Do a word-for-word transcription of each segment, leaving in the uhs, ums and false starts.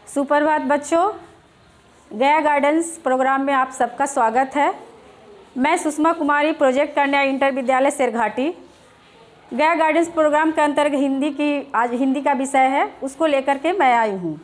सुप्रभात बच्चों, गया गार्डन्स प्रोग्राम में आप सबका स्वागत है। मैं सुषमा कुमारी, प्रोजेक्ट कन्या इंटर विद्यालय सिरघाटी। गया गार्डन्स प्रोग्राम के अंतर्गत हिंदी की आज हिंदी का विषय है, उसको लेकर के मैं आई हूँ।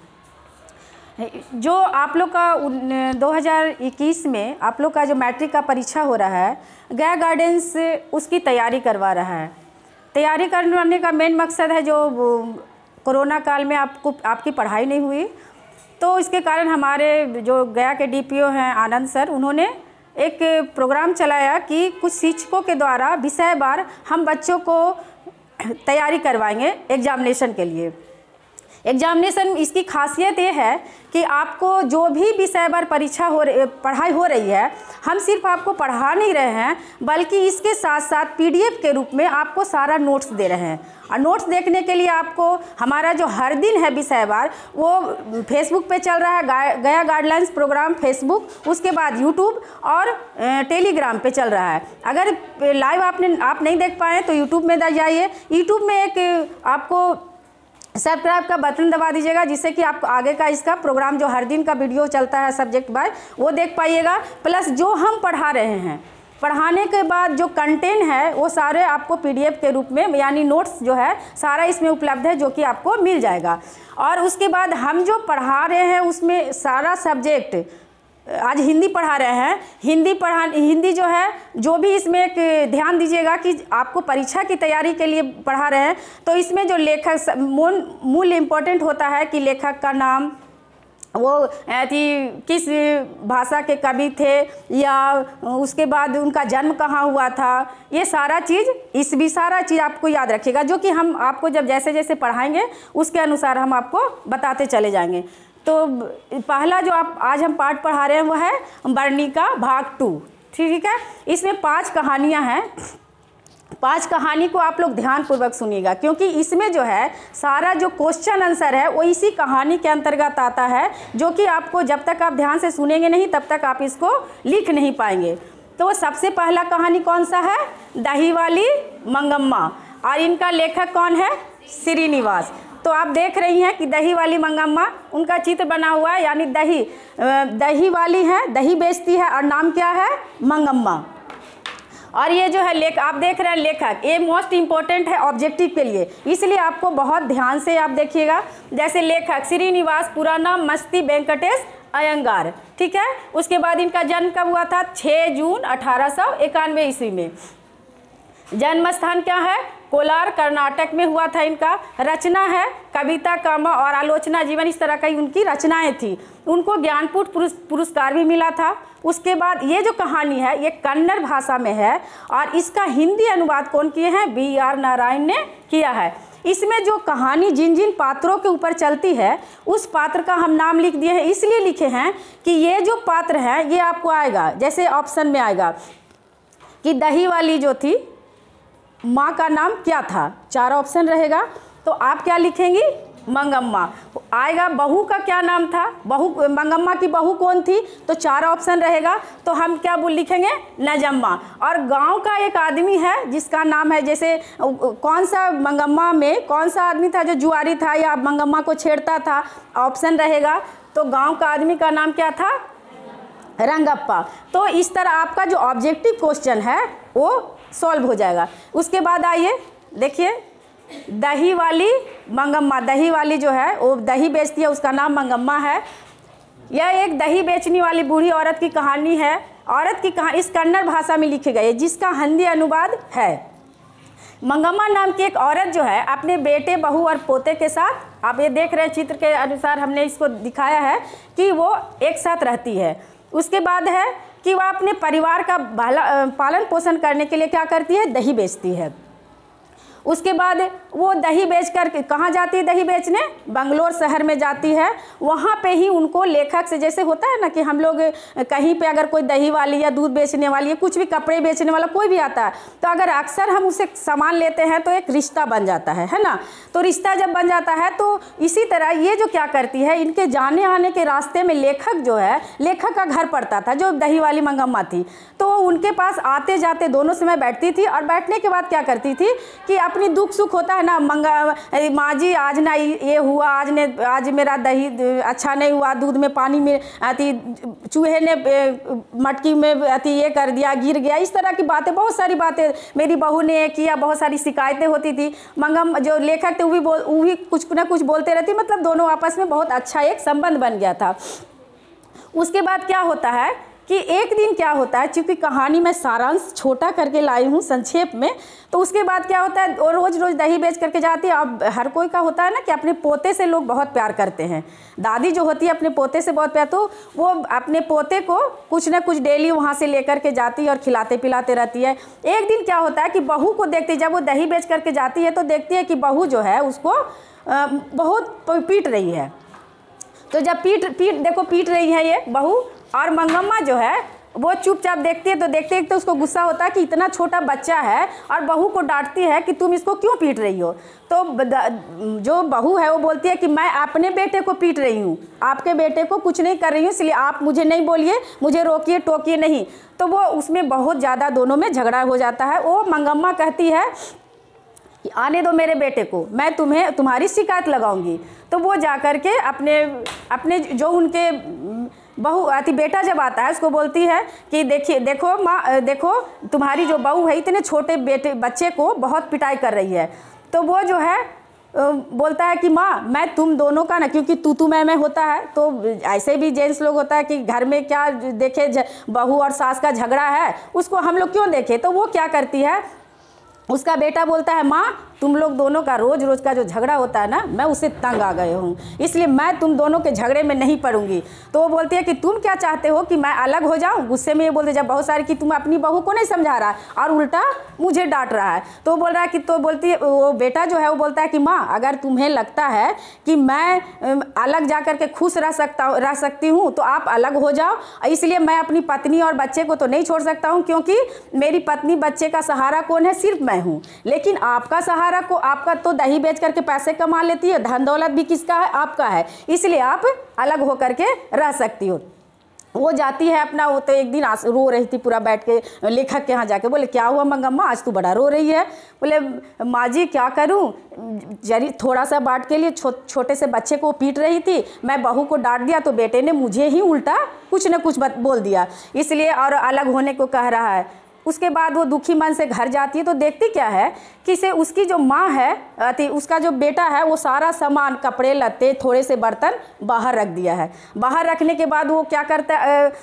जो आप लोग का दो हज़ार इक्कीस में आप लोग का जो मैट्रिक का परीक्षा हो रहा है, गया गार्डन्स उसकी तैयारी करवा रहा है। तैयारी करवाने का मेन मकसद है, जो कोरोना काल में आपको आपकी पढ़ाई नहीं हुई, तो इसके कारण हमारे जो गया के डीपीओ हैं आनंद सर, उन्होंने एक प्रोग्राम चलाया कि कुछ शिक्षकों के द्वारा विषयवार हम बच्चों को तैयारी करवाएंगे एग्जामिनेशन के लिए। एग्जामिनेशन इसकी खासियत ये है कि आपको जो भी विषयवार परीक्षा हो रही पढ़ाई हो रही है, हम सिर्फ आपको पढ़ा नहीं रहे हैं, बल्कि इसके साथ साथ पीडीएफ के रूप में आपको सारा नोट्स दे रहे हैं। और नोट्स देखने के लिए आपको हमारा जो हर दिन है विषयवार, वो फेसबुक पे चल रहा है, गया गाइडलाइंस प्रोग्राम फेसबुक, उसके बाद यूट्यूब और टेलीग्राम पे चल रहा है। अगर लाइव आपने आप नहीं देख पाए तो यूट्यूब में जाइए, यूट्यूब में एक आपको सब्सक्राइब का बटन दबा दीजिएगा, जिससे कि आप आगे का इसका प्रोग्राम जो हर दिन का वीडियो चलता है सब्जेक्ट बाय, वो देख पाइएगा। प्लस जो हम पढ़ा रहे हैं, पढ़ाने के बाद जो कंटेंट है वो सारे आपको पीडीएफ के रूप में, यानी नोट्स जो है सारा इसमें उपलब्ध है, जो कि आपको मिल जाएगा। और उसके बाद हम जो पढ़ा रहे हैं उसमें सारा सब्जेक्ट, आज हिंदी पढ़ा रहे हैं, हिंदी पढ़ा हिंदी जो है, जो भी इसमें एक ध्यान दीजिएगा कि आपको परीक्षा की तैयारी के लिए पढ़ा रहे हैं, तो इसमें जो लेखक मूल इम्पोर्टेंट होता है कि लेखक का नाम, वो थी किस भाषा के कवि थे, या उसके बाद उनका जन्म कहाँ हुआ था, ये सारा चीज़ इस भी सारा चीज़ आपको याद रखिएगा, जो कि हम आपको जब जैसे जैसे पढ़ाएंगे उसके अनुसार हम आपको बताते चले जाएंगे। तो पहला जो आप आज हम पाठ पढ़ा रहे हैं वो है वर्णिका भाग टू, ठीक है। इसमें पांच कहानियां हैं। पांच कहानी को आप लोग ध्यानपूर्वक सुनिएगा, क्योंकि इसमें जो है सारा जो क्वेश्चन आंसर है वो इसी कहानी के अंतर्गत आता है, जो कि आपको जब तक आप ध्यान से सुनेंगे नहीं तब तक आप इसको लिख नहीं पाएंगे। तो सबसे पहला कहानी कौन सा है? दही वाली मंगम्मा। और इनका लेखक कौन है? श्रीनिवास। तो आप देख रही हैं कि दही वाली मंगम्मा, उनका चित्र बना हुआ है, यानी दही दही वाली है, दही बेचती है, और नाम क्या है? मंगम्मा। और ये जो है लेख आप देख रहे हैं लेखक, ये मोस्ट इम्पोर्टेंट है ऑब्जेक्टिव के लिए, इसलिए आपको बहुत ध्यान से आप देखिएगा। जैसे लेखक श्रीनिवास, पूरा नाम मस्ती वेंकटेश अयंगार, ठीक है। उसके बाद इनका जन्म कब हुआ था? छः जून अठारह सौ इक्यानवे ईस्वी में। जन्म स्थान क्या है? कोलार, कर्नाटक में हुआ था इनका। रचना है कविता, कामा और आलोचना जीवन, इस तरह की उनकी रचनाएं थी। उनको ज्ञानपीठ पुरस्कार भी मिला था। उसके बाद ये जो कहानी है ये कन्नड़ भाषा में है, और इसका हिंदी अनुवाद कौन किए हैं? बी आर नारायण ने किया है। इसमें जो कहानी जिन जिन पात्रों के ऊपर चलती है, उस पात्र का हम नाम लिख दिए हैं। इसलिए लिखे हैं कि ये जो पात्र हैं ये आपको आएगा, जैसे ऑप्शन में आएगा कि दही वाली जो थी, माँ का नाम क्या था? चार ऑप्शन रहेगा, तो आप क्या लिखेंगी? मंगम्मा आएगा। बहू का क्या नाम था? बहू, मंगम्मा की बहू कौन थी? तो चार ऑप्शन रहेगा, तो हम क्या बोल लिखेंगे? नजम्मा। और गांव का एक आदमी है जिसका नाम है, जैसे कौन सा मंगम्मा में कौन सा आदमी था जो जुआरी था या मंगम्मा को छेड़ता था? ऑप्शन रहेगा, तो गाँव का आदमी का नाम क्या था? रंगप्पा। तो इस तरह आपका जो ऑब्जेक्टिव क्वेश्चन है वो सॉल्व हो जाएगा। उसके बाद आइए देखिए, दही वाली मंगम्मा, दही वाली जो है वो दही बेचती है, उसका नाम मंगम्मा है। यह एक दही बेचने वाली बूढ़ी औरत की कहानी है। औरत की कहानी इस कन्नड़ भाषा में लिखी गई है, जिसका हिंदी अनुवाद है। मंगम्मा नाम की एक औरत जो है अपने बेटे, बहू और पोते के साथ, आप ये देख रहे हैं चित्र के अनुसार हमने इसको दिखाया है कि वो एक साथ रहती है। उसके बाद है कि वह अपने परिवार का पालन पोषण करने के लिए क्या करती है? दही बेचती है। उसके बाद वो दही बेचकर कहाँ जाती है? दही बेचने बंगलोर शहर में जाती है। वहाँ पे ही उनको लेखक से, जैसे होता है ना कि हम लोग कहीं पे अगर कोई दही वाली या दूध बेचने वाली या कुछ भी कपड़े बेचने वाला कोई भी आता है, तो अगर अक्सर हम उसे सामान लेते हैं तो एक रिश्ता बन जाता है, है ना। तो रिश्ता जब बन जाता है, तो इसी तरह ये जो क्या करती है, इनके जाने आने के रास्ते में लेखक जो है, लेखक का घर पड़ता था, जो दही वाली मंगम्मा थी, तो उनके पास आते जाते दोनों समय बैठती थी। और बैठने के बाद क्या करती थी कि अपनी दुख सुख होता है ना मंगा माँ जी आज ना ये हुआ, आज ने आज मेरा दही अच्छा नहीं हुआ, दूध में पानी में अति चूहे ने मटकी में अति ये कर दिया, गिर गया, इस तरह की बातें, बहुत सारी बातें मेरी बहू ने किया, बहुत सारी शिकायतें होती थी। मंगम जो लेखक थे वो भी बोल वो भी कुछ ना कुछ बोलते रहती, मतलब दोनों आपस में बहुत अच्छा एक संबंध बन गया था। उसके बाद क्या होता है कि एक दिन क्या होता है, क्योंकि कहानी मैं सारांश छोटा करके लाई हूँ संक्षेप में, तो उसके बाद क्या होता है, और रोज़ रोज़ दही बेच करके जाती है। अब हर कोई का होता है ना कि अपने पोते से लोग बहुत प्यार करते हैं। दादी जो होती है अपने पोते से बहुत प्यार, तो वो अपने पोते को कुछ ना कुछ डेली वहाँ से लेकर के जाती है और खिलाते पिलाते रहती है। एक दिन क्या होता है कि बहू को देखती, जब वो दही बेच करके जाती है तो देखती है कि बहू जो है उसको बहुत पीट रही है। तो जब पीट पीट देखो पीट रही है ये बहू, और मंगम्मा जो है वो चुपचाप देखती है, तो देखते देखते उसको गुस्सा होता है कि इतना छोटा बच्चा है और बहू को डांटती है कि तुम इसको क्यों पीट रही हो। तो जो बहू है वो बोलती है कि मैं अपने बेटे को पीट रही हूँ, आपके बेटे को कुछ नहीं कर रही हूँ, इसलिए आप मुझे नहीं बोलिए, मुझे रोकिए टोकिए नहीं। तो वो उसमें बहुत ज़्यादा दोनों में झगड़ा हो जाता है। वो मंगम्मा कहती है कि आने दो मेरे बेटे को, मैं तुम्हें तुम्हारी शिकायत लगाऊंगी। तो वो जा कर के अपने अपने जो उनके बहू अति बेटा जब आता है उसको बोलती है कि देखिए देखो माँ, देखो तुम्हारी जो बहू है इतने छोटे बेटे बच्चे को बहुत पिटाई कर रही है। तो वो जो है बोलता है कि माँ मैं तुम दोनों का ना, क्योंकि तू तू मैं मैं होता है, तो ऐसे भी जेंट्स लोग होता है कि घर में क्या देखे बहू और सास का झगड़ा है उसको हम लोग क्यों देखें। तो वो क्या करती है, उसका बेटा बोलता है माँ तुम लोग दोनों का रोज़ रोज़ का जो झगड़ा होता है ना, मैं उससे तंग आ गए हूँ, इसलिए मैं तुम दोनों के झगड़े में नहीं पड़ूंगी। तो वो बोलती है कि तुम क्या चाहते हो कि मैं अलग हो जाऊँ। गुस्से में ये बोलते जब बहुत सारी कि तुम अपनी बहू को नहीं समझा रहा है और उल्टा मुझे डांट रहा है। तो वो बोल रहा है कि तो बोलती है वो बेटा जो है वो बोलता है कि माँ अगर तुम्हें लगता है कि मैं अलग जा कर के खुश रह सकता रह सकती हूँ तो आप अलग हो जाओ, इसलिए मैं अपनी पत्नी और बच्चे को तो नहीं छोड़ सकता हूँ, क्योंकि मेरी पत्नी बच्चे का सहारा कौन है, सिर्फ मैं हूँ। लेकिन आपका सहारा को आपका तो दही बेच करके पैसे कमा लेती है, धन दौलत भी किसका है, आपका है, इसलिए आप अलग हो करके रह सकती हो। वो जाती है अपना, वो तो एक दिन रो रही थी पूरा बैठ के लेखक के यहाँ जाके, बोले क्या हुआ मंगम्मा आज तू बड़ा रो रही है। बोले माँ जी क्या करूँ, जरी थोड़ा सा बात के लिए छो, छोटे से बच्चे को पीट रही थी, मैं बहू को डांट दिया तो बेटे ने मुझे ही उल्टा कुछ न कुछ बोल दिया, इसलिए और अलग होने को कह रहा है। उसके बाद वो दुखी मन से घर जाती है तो देखती क्या है कि से उसकी जो माँ है, उसका जो बेटा है वो सारा सामान कपड़े लत्ते थोड़े से बर्तन बाहर रख दिया है। बाहर रखने के बाद वो क्या करता,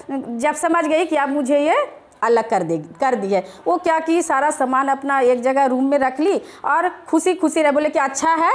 जब समझ गई कि अब मुझे ये अलग कर दे कर दी है, वो क्या की सारा सामान अपना एक जगह रूम में रख ली और खुशी खुशी रह, बोले कि अच्छा है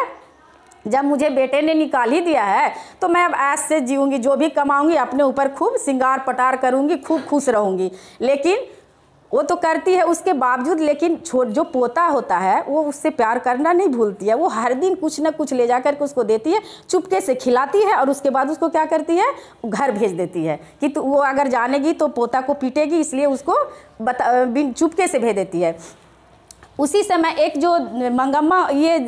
जब मुझे बेटे ने निकाल ही दिया है तो मैं अब ऐश से जीऊँगी, जो भी कमाऊँगी अपने ऊपर खूब सिंगार पटार करूँगी, खूब खुश रहूँगी। लेकिन वो तो करती है उसके बावजूद, लेकिन छोट जो पोता होता है वो उससे प्यार करना नहीं भूलती है। वो हर दिन कुछ ना कुछ ले जा कर के उसको देती है, चुपके से खिलाती है और उसके बाद उसको क्या करती है, घर भेज देती है कि तो वो अगर जानेगी तो पोता को पीटेगी, इसलिए उसको बता बिन चुपके से भेज देती है। उसी समय एक जो मंगम्मा, ये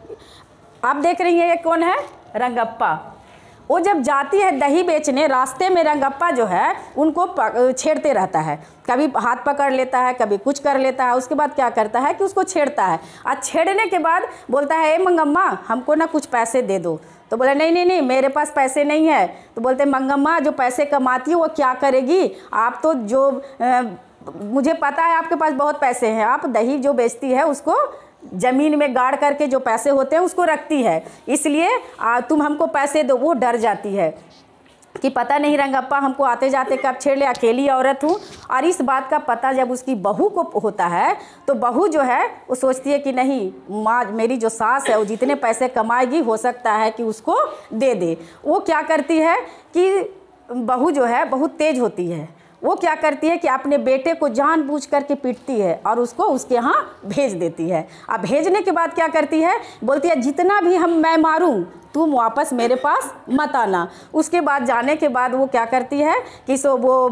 आप देख रही हैं ये कौन है, रंगप्पा। वो जब जाती है दही बेचने, रास्ते में रंगप्पा जो है उनको छेड़ते रहता है, कभी हाथ पकड़ लेता है, कभी कुछ कर लेता है। उसके बाद क्या करता है कि उसको छेड़ता है और छेड़ने के बाद बोलता है ए मंगम्मा हमको ना कुछ पैसे दे दो। तो बोले नहीं नहीं नहीं मेरे पास पैसे नहीं है। तो बोलते मंगम्मा जो पैसे कमाती है वो क्या करेगी, आप तो जो आ, मुझे पता है आपके पास बहुत पैसे हैं, आप दही जो बेचती है उसको ज़मीन में गाड़ करके जो पैसे होते हैं उसको रखती है, इसलिए आ, तुम हमको पैसे दो। वो डर जाती है कि पता नहीं रंगप्पा हमको आते जाते कब छेड़ ले, अकेली औरत हूँ। और इस बात का पता जब उसकी बहू को होता है तो बहू जो है वो सोचती है कि नहीं माँ मेरी जो सास है वो जितने पैसे कमाएगी हो सकता है कि उसको दे दे। वो क्या करती है कि बहू जो है बहुत तेज होती है, वो क्या करती है कि अपने बेटे को जानबूझ करके पीटती है और उसको उसके यहाँ भेज देती है। अब भेजने के बाद क्या करती है, बोलती है जितना भी हम मैं मारूं तुम वापस मेरे पास मत आना। उसके बाद जाने के बाद वो क्या करती है कि सो वो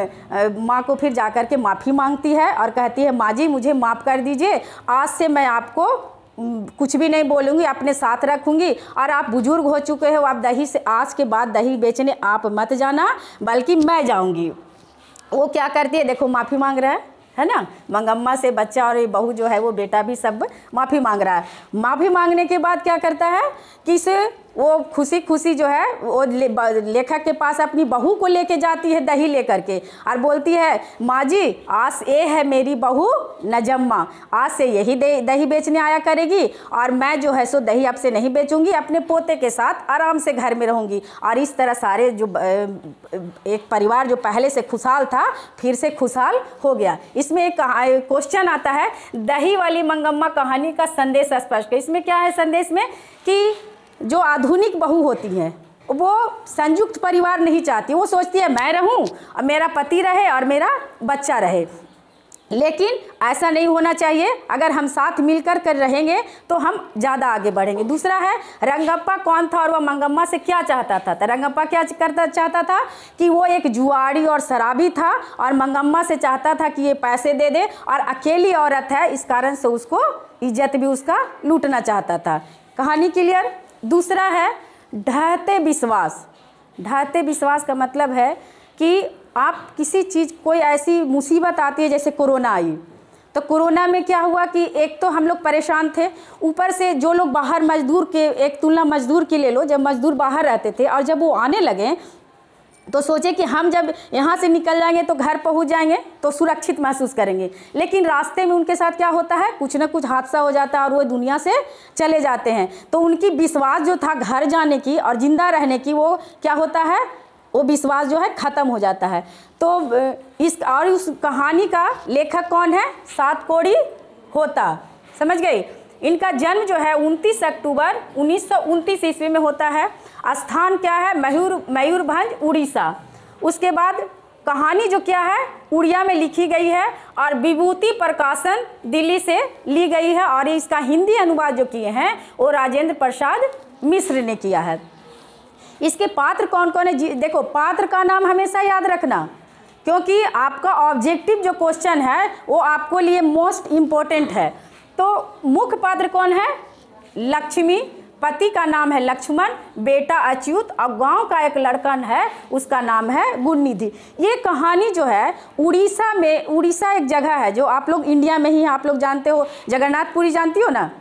माँ को फिर जा कर के माफ़ी मांगती है और कहती है माँ जी मुझे माफ़ कर दीजिए, आज से मैं आपको कुछ भी नहीं बोलूँगी, अपने साथ रखूँगी और आप बुजुर्ग हो चुके हो, आप दही से आज के बाद दही बेचने आप मत जाना बल्कि मैं जाऊँगी। वो क्या करती है, देखो माफ़ी मांग रहा है, है ना। मंगम्मा से बच्चा और ये बहू जो है वो बेटा भी सब माफ़ी मांग रहा है। माफ़ी मांगने के बाद क्या करता है कि इसे वो खुशी खुशी जो है वो ले, लेखक के पास अपनी बहू को लेके जाती है दही लेकर के, और बोलती है माँ जी आज ये है मेरी बहू नजम्मा, आज से यही दही बेचने आया करेगी और मैं जो है सो दही अब से नहीं बेचूंगी, अपने पोते के साथ आराम से घर में रहूंगी। और इस तरह सारे जो एक परिवार जो पहले से खुशहाल था फिर से खुशहाल हो गया। इसमें एक क्वेश्चन आता है, दही वाली मंगम्मा कहानी का संदेश स्पष्ट है। इसमें क्या है संदेश में कि जो आधुनिक बहू होती हैं वो संयुक्त परिवार नहीं चाहती, वो सोचती है मैं रहूं और मेरा पति रहे और मेरा बच्चा रहे, लेकिन ऐसा नहीं होना चाहिए। अगर हम साथ मिलकर कर रहेंगे तो हम ज़्यादा आगे बढ़ेंगे। दूसरा है रंगप्पा कौन था और वह मंगम्मा से क्या चाहता था। तो रंगप्पा क्या करता चाहता था कि वो एक जुआड़ी और शराबी था और मंगम्मा से चाहता था कि ये पैसे दे दे, और अकेली औरत है इस कारण से उसको इज्जत भी उसका लूटना चाहता था। कहानी क्लियर। दूसरा है ढहते विश्वास। ढहते विश्वास का मतलब है कि आप किसी चीज़, कोई ऐसी मुसीबत आती है जैसे कोरोना आई, तो कोरोना में क्या हुआ कि एक तो हम लोग परेशान थे, ऊपर से जो लोग बाहर मजदूर के, एक तुलना मजदूर की ले लो, जब मजदूर बाहर रहते थे और जब वो आने लगे तो सोचे कि हम जब यहाँ से निकल जाएंगे तो घर पहुँच जाएंगे तो सुरक्षित महसूस करेंगे, लेकिन रास्ते में उनके साथ क्या होता है, कुछ ना कुछ हादसा हो जाता है और वो दुनिया से चले जाते हैं। तो उनकी विश्वास जो था घर जाने की और ज़िंदा रहने की, वो क्या होता है, वो विश्वास जो है ख़त्म हो जाता है। तो इस और उस कहानी का लेखक कौन है, सात कोड़ी होता। समझ गई। इनका जन्म जो है उनतीस अक्टूबर उन्नीस सौ उनतीस ईस्वी में होता है। स्थान क्या है, मयूर मयूरभंज उड़ीसा। उसके बाद कहानी जो क्या है उड़िया में लिखी गई है और विभूति प्रकाशन दिल्ली से ली गई है, और इसका हिंदी अनुवाद जो किए हैं वो राजेंद्र प्रसाद मिश्र ने किया है। इसके पात्र कौन कौन है, देखो पात्र का नाम हमेशा याद रखना, क्योंकि आपका ऑब्जेक्टिव जो क्वेश्चन है वो आपको लिए मोस्ट इम्पोर्टेंट है। तो मुख्य पात्र कौन है, लक्ष्मी, पति का नाम है लक्ष्मण, बेटा अच्युत, और गांव का एक लड़का है उसका नाम है गुणनिधि। ये कहानी जो है उड़ीसा में, उड़ीसा एक जगह है जो आप लोग इंडिया में ही, आप लोग जानते हो जगन्नाथपुरी जानती हो ना,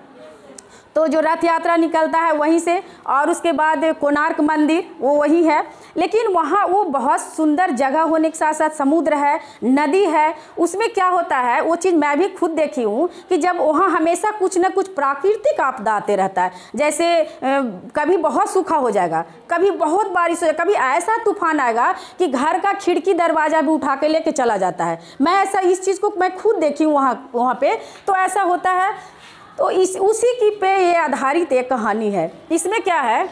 तो जो रथ यात्रा निकलता है वहीं से, और उसके बाद कोणार्क मंदिर वो वही है। लेकिन वहाँ वो बहुत सुंदर जगह होने के साथ साथ समुद्र है, नदी है। उसमें क्या होता है, वो चीज़ मैं भी खुद देखी हूँ कि जब वहाँ हमेशा कुछ न कुछ प्राकृतिक आपदा आते रहता है। जैसे कभी बहुत सूखा हो जाएगा, कभी बहुत बारिश हो जाएगा, कभी ऐसा तूफान आएगा कि घर का खिड़की दरवाज़ा भी उठा के लेके चला जाता है। मैं ऐसा इस चीज़ को मैं खुद देखी हूँ वहाँ वहाँ पे, तो ऐसा होता है। तो इस उसी की पे ये आधारित एक कहानी है। इसमें क्या है,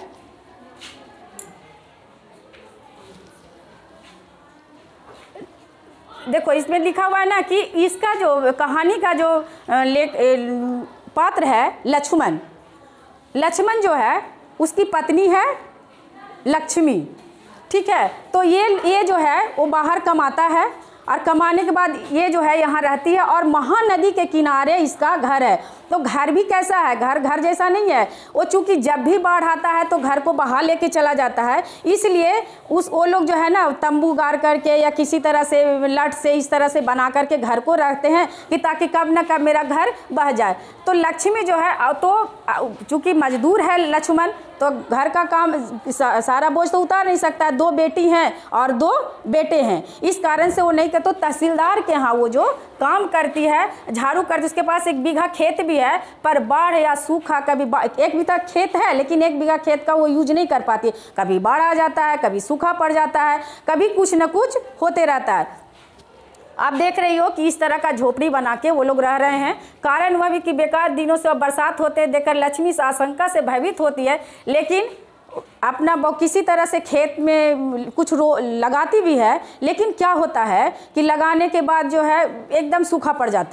देखो इसमें लिखा हुआ है ना कि इसका जो कहानी का जो लेख पात्र है लक्ष्मण, लक्ष्मण जो है उसकी पत्नी है लक्ष्मी, ठीक है। तो ये ये जो है वो बाहर कमाता है और कमाने के बाद ये जो है यहाँ रहती है, और महानदी के किनारे इसका घर है। तो घर भी कैसा है, घर घर जैसा नहीं है वो, चूँकि जब भी बाढ़ आता है तो घर को बहा लेके चला जाता है, इसलिए उस वो लोग जो है ना तंबू गाड़ करके या किसी तरह से लट से इस तरह से बना करके घर को रखते हैं कि ताकि कब न कब मेरा घर बह जाए। तो लक्ष्मी जो है, तो चूँकि मजदूर है लक्ष्मण, तो घर का काम सारा बोझ तो उतार नहीं सकता। दो बेटी हैं और दो बेटे हैं, इस कारण से वो नहीं करते। तो तहसीलदार के यहाँ वो जो काम करती है, झाड़ू करती, उसके पास एक बीघा खेत भी है, पर बाढ़ या सूखा, कभी एक बीघा खेत है लेकिन एक बीघा खेत का वो यूज नहीं कर पाती, कभी बाढ़ आ जाता है, कभी सूखा पड़ जाता है, कभी कुछ न कुछ होते रहता है। आप देख रही हो कि इस तरह का झोपड़ी बना के वो लोग रह रहे हैं। कारण वह भी कि बेकार दिनों से बरसात होते देखकर लक्ष्मी से आशंका से भयभीत होती है, लेकिन अपना वो किसी तरह से खेत में कुछ रो लगाती भी है। लेकिन क्या होता है कि लगाने के बाद जो है एकदम सूखा पड़ जाता है,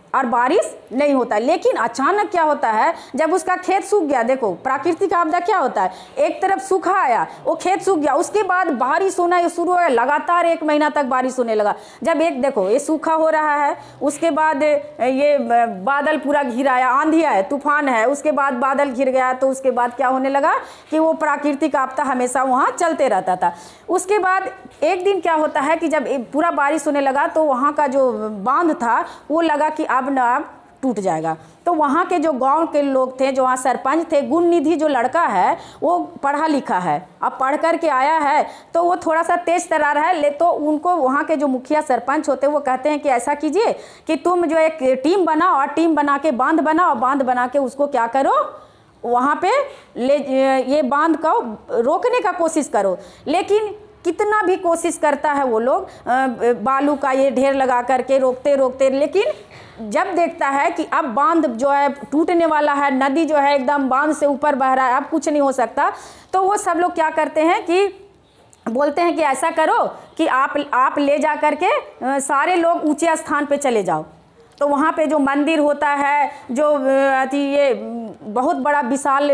और बारिश नहीं होता। लेकिन अचानक क्या होता है, जब उसका खेत सूख गया, देखो प्राकृतिक आपदा क्या होता है, एक तरफ सूखा आया, वो खेत सूख गया, उसके बाद बारिश होना ये शुरू हो गया, लगातार एक महीना तक बारिश होने लगा। जब एक देखो ये सूखा हो रहा है, उसके बाद ये बादल पूरा घिर आया, आंधी है, तूफान है, उसके बाद बादल घिर गया, तो उसके बाद क्या होने लगा कि वो प्राकृतिक आपदा हमेशा वहाँ चलते रहता था। उसके बाद एक दिन क्या होता है कि जब पूरा बारिश होने लगा तो वहाँ का जो बांध था वो लगा कि अब न अब टूट जाएगा। तो वहाँ के जो गांव के लोग थे, जो वहाँ सरपंच थे, गुण निधि जो लड़का है वो पढ़ा लिखा है, अब पढ़ कर के आया है, तो वो थोड़ा सा तेज तरार है, ले तो उनको वहाँ के जो मुखिया सरपंच होते हैं वो कहते हैं कि ऐसा कीजिए कि तुम जो एक टीम बनाओ और टीम बना के बांध बनाओ, बांध बना के उसको क्या करो, वहाँ पे ले ये बांध को रोकने का कोशिश करो। लेकिन कितना भी कोशिश करता है वो लोग, बालू का ये ढेर लगा करके रोकते रोकते, लेकिन जब देखता है कि अब बांध जो है टूटने वाला है, नदी जो है एकदम बांध से ऊपर बह रहा है, अब कुछ नहीं हो सकता, तो वो सब लोग क्या करते हैं कि बोलते हैं कि ऐसा करो कि आप आप ले जा करके सारे लोग ऊंचे स्थान पे चले जाओ। तो वहाँ पे जो मंदिर होता है, जो अति ये बहुत बड़ा विशाल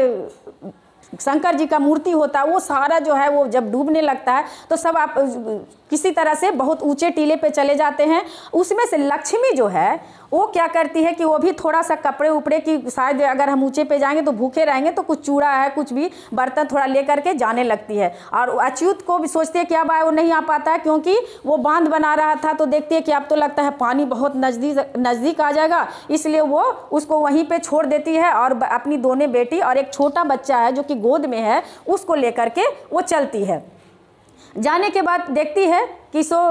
शंकर जी का मूर्ति होता है, वो सारा जो है वो जब डूबने लगता है तो सब आप किसी तरह से बहुत ऊंचे टीले पे चले जाते हैं। उसमें से लक्ष्मी जो है वो क्या करती है कि वो भी थोड़ा सा कपड़े उपड़े की, शायद अगर हम ऊंचे पे जाएंगे तो भूखे रहेंगे, तो कुछ चूड़ा है, कुछ भी बर्तन थोड़ा ले करके जाने लगती है। और अच्युत को भी सोचती है कि अब वो नहीं आ पाता है, क्योंकि वो बांध बना रहा था, तो देखती है कि अब तो लगता है पानी बहुत नज़दीक नज़दीक आ जाएगा, इसलिए वो उसको वहीं पर छोड़ देती है और अपनी दोनों बेटी और एक छोटा बच्चा है जो कि गोद में है, उसको लेकर के वो चलती है। जाने के बाद देखती है कि सो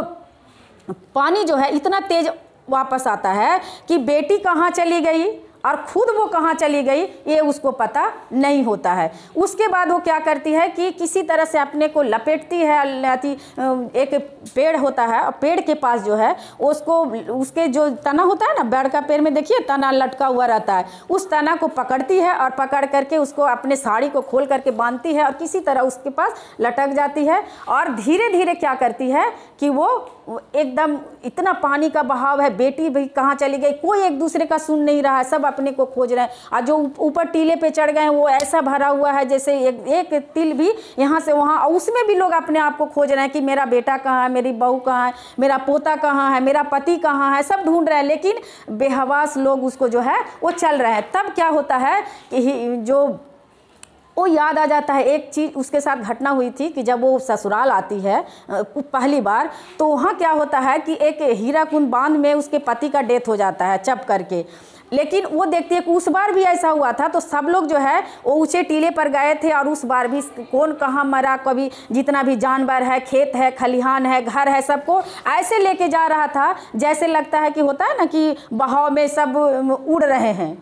पानी जो है इतना तेज वापस आता है कि बेटी कहाँ चली गई और खुद वो कहाँ चली गई ये उसको पता नहीं होता है। उसके बाद वो क्या करती है कि किसी तरह से अपने को लपेटती है, एक पेड़ होता है और पेड़ के पास जो है उसको, उसके जो तना होता है ना, पेड़ का पेड़ में देखिए तना लटका हुआ रहता है, उस तना को पकड़ती है और पकड़ करके उसको अपने साड़ी को खोल करके बांधती है और किसी तरह उसके पास लटक जाती है। और धीरे धीरे क्या करती है कि वो एकदम इतना पानी का बहाव है, बेटी भी कहाँ चली गई, कोई एक दूसरे का सुन नहीं रहा है, सब अपने को खोज रहे हैं। और जो ऊपर टीले पे चढ़ गए हैं वो ऐसा भरा हुआ है जैसे एक, एक तिल भी यहाँ से वहाँ, और उसमें भी लोग अपने आप को खोज रहे हैं कि मेरा बेटा कहाँ है, मेरी बहू कहाँ है, मेरा पोता कहाँ है, मेरा पति कहाँ है, सब ढूंढ रहे हैं। लेकिन बेहवास लोग उसको जो है वो चल रहे हैं। तब क्या होता है कि जो वो याद आ जाता है, एक चीज़ उसके साथ घटना हुई थी कि जब वो ससुराल आती है पहली बार, तो वहाँ क्या होता है कि एक हीराकुंड बांध में उसके पति का डेथ हो जाता है चप करके। लेकिन वो देखती है कि उस बार भी ऐसा हुआ था, तो सब लोग जो है वो ऊंचे टीले पर गए थे और उस बार भी कौन कहाँ मरा, कभी जितना भी जानवर है, खेत है, खलिहान है, घर है, सबको ऐसे लेके जा रहा था जैसे लगता है कि होता है ना कि बहाव में सब उड़ रहे हैं,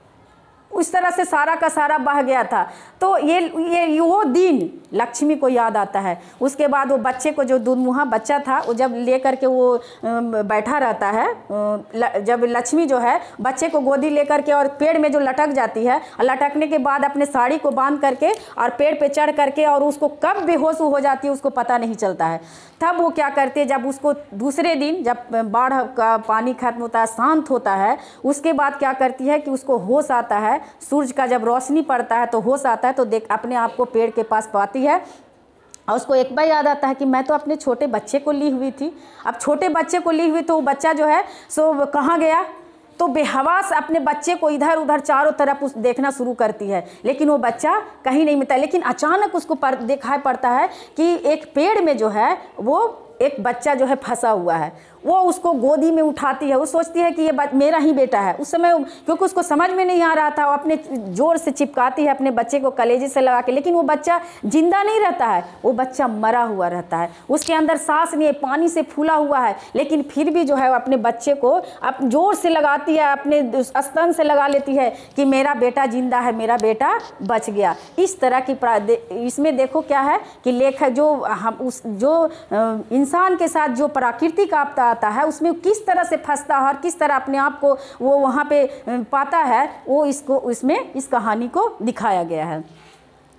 उस तरह से सारा का सारा बह गया था। तो ये ये वो दिन लक्ष्मी को याद आता है। उसके बाद वो बच्चे को, जो दूधमुहा बच्चा था, वो जब ले करके वो बैठा रहता है, जब लक्ष्मी जो है बच्चे को गोदी ले करके और पेड़ में जो लटक जाती है, लटकने के बाद अपने साड़ी को बांध करके और पेड़ पे चढ़ करके, और उसको कब बेहोश हो जाती है उसको पता नहीं चलता है। तब वो क्या करती है, जब उसको दूसरे दिन जब बाढ़ का पानी खत्म होता है, शांत होता है, उसके बाद क्या करती है कि उसको होश आता है, सूरज का जब रोशनी पड़ता है तो होश आता है, तो देख अपने आप को पेड़ के पास पाती है और उसको एक बार याद आता है कि मैं तो अपने छोटे बच्चे को ली हुई थी। अब छोटे बच्चे को ली हुई तो वो बच्चा जो है सो कहाँ गया, तो बेहवास अपने बच्चे को इधर उधर चारों तरफ उस देखना शुरू करती है, लेकिन वो बच्चा कहीं नहीं मिलता। लेकिन अचानक उसको पर, दिखाई पड़ता है कि एक पेड़ में जो है वो एक बच्चा जो है फंसा हुआ है। वो उसको गोदी में उठाती है, वो सोचती है कि ये मेरा ही बेटा है। उस समय क्योंकि उसको समझ में नहीं आ रहा था, वो अपने जोर से चिपकाती है अपने बच्चे को कलेजे से लगा के, लेकिन वो बच्चा जिंदा नहीं रहता है, वो बच्चा मरा हुआ रहता है, उसके अंदर सांस नहीं है, पानी से फूला हुआ है। लेकिन फिर भी जो है वो अपने बच्चे को अप जोर से लगाती है, अपने स्तन से लगा लेती है कि मेरा बेटा जिंदा है, मेरा बेटा बच गया। इस तरह की इसमें देखो क्या है कि लेखक जो हम उस जो इंसान के साथ जो प्राकृतिक आपदा आता है उसमें किस तरह से फंसता है और किस तरह अपने आप को वो वहाँ पे पाता है, वो इसको इसमें इस कहानी को दिखाया गया है।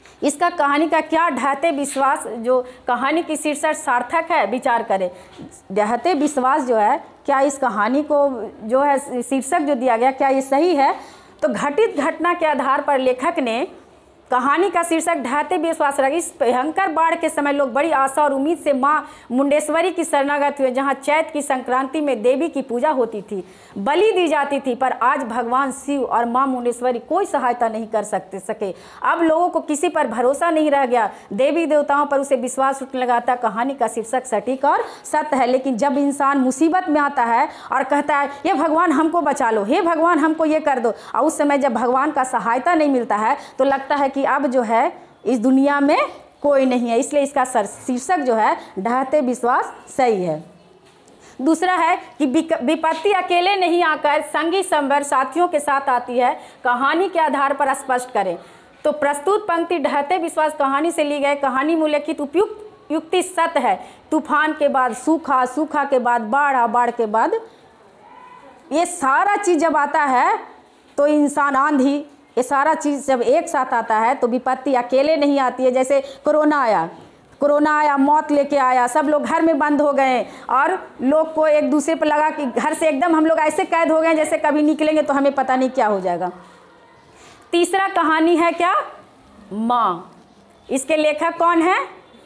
इसका कहानी का क्या ढहते विश्वास, जो कहानी की शीर्षक सार्थक है, विचार करें। ढहते विश्वास जो है, क्या इस कहानी को जो है शीर्षक जो दिया गया, क्या ये सही है? तो घटित घटना के आधार पर लेखक ने कहानी का शीर्षक ढहते विश्वास रखा। इस भयंकर बाढ़ के समय लोग बड़ी आशा और उम्मीद से माँ मुंडेश्वरी की शरणागत हुए, जहाँ चैत की संक्रांति में देवी की पूजा होती थी, बलि दी जाती थी। पर आज भगवान शिव और माँ मुंडेश्वरी कोई सहायता नहीं कर सकते सके। अब लोगों को किसी पर भरोसा नहीं रह गया, देवी देवताओं पर उसे विश्वास उठने लगा था। कहानी का शीर्षक सटीक और सत्य है, लेकिन जब इंसान मुसीबत में आता है और कहता है ये भगवान हमको बचा लो, हे भगवान हमको ये कर दो, और उस समय जब भगवान का सहायता नहीं मिलता है तो लगता है कि अब जो है इस दुनिया में कोई नहीं है। इसलिए इसका शीर्षक जो है ढहते विश्वास सही है। दूसरा है कि विपत्ति अकेले नहीं आकर संगी संवर साथियों के साथ आती है, कहानी के आधार पर स्पष्ट करें। तो प्रस्तुत पंक्ति ढहते विश्वास कहानी से ली गई। कहानी में उल्लेखित उपयुक्त युक्ति सत्य है। तूफान के बाद सूखा, सूखा के बाद बाढ़, बाढ़ के बाद ये सारा चीज़ जब आता है तो इंसान, आंधी, ये सारा चीज़ जब एक साथ आता है तो विपत्ति अकेले नहीं आती है। जैसे कोरोना आया, कोरोना आया, मौत लेके आया, सब लोग घर में बंद हो गए और लोग को एक दूसरे पर लगा कि घर से एकदम हम लोग ऐसे कैद हो गए जैसे कभी निकलेंगे तो हमें पता नहीं क्या हो जाएगा। तीसरा कहानी है क्या? माँ। इसके लेखक कौन है?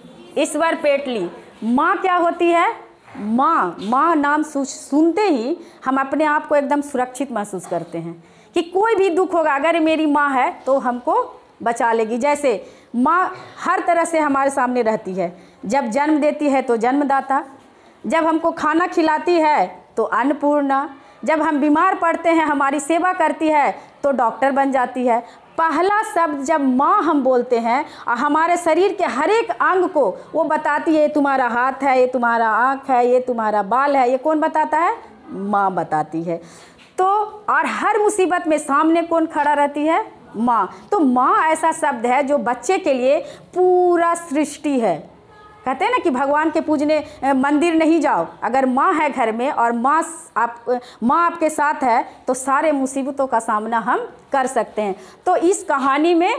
ईश्वर पेटली। माँ क्या होती है? माँ। माँ नाम सुनते ही हम अपने आप को एकदम सुरक्षित महसूस करते हैं कि कोई भी दुख होगा, अगर मेरी माँ है तो हमको बचा लेगी। जैसे माँ हर तरह से हमारे सामने रहती है। जब जन्म देती है तो जन्मदाता, जब हमको खाना खिलाती है तो अन्नपूर्णा, जब हम बीमार पड़ते हैं हमारी सेवा करती है तो डॉक्टर बन जाती है। पहला शब्द जब माँ हम बोलते हैं और हमारे शरीर के हर एक अंग को वो बताती है, ये तुम्हारा हाथ है, ये तुम्हारा आँख है, ये तुम्हारा बाल है, ये कौन बताता है? माँ बताती है। तो और हर मुसीबत में सामने कौन खड़ा रहती है? माँ। तो माँ ऐसा शब्द है जो बच्चे के लिए पूरा सृष्टि है। कहते हैं ना कि भगवान के पूजने मंदिर नहीं जाओ, अगर माँ है घर में और माँ आप माँ आपके साथ है तो सारे मुसीबतों का सामना हम कर सकते हैं। तो इस कहानी में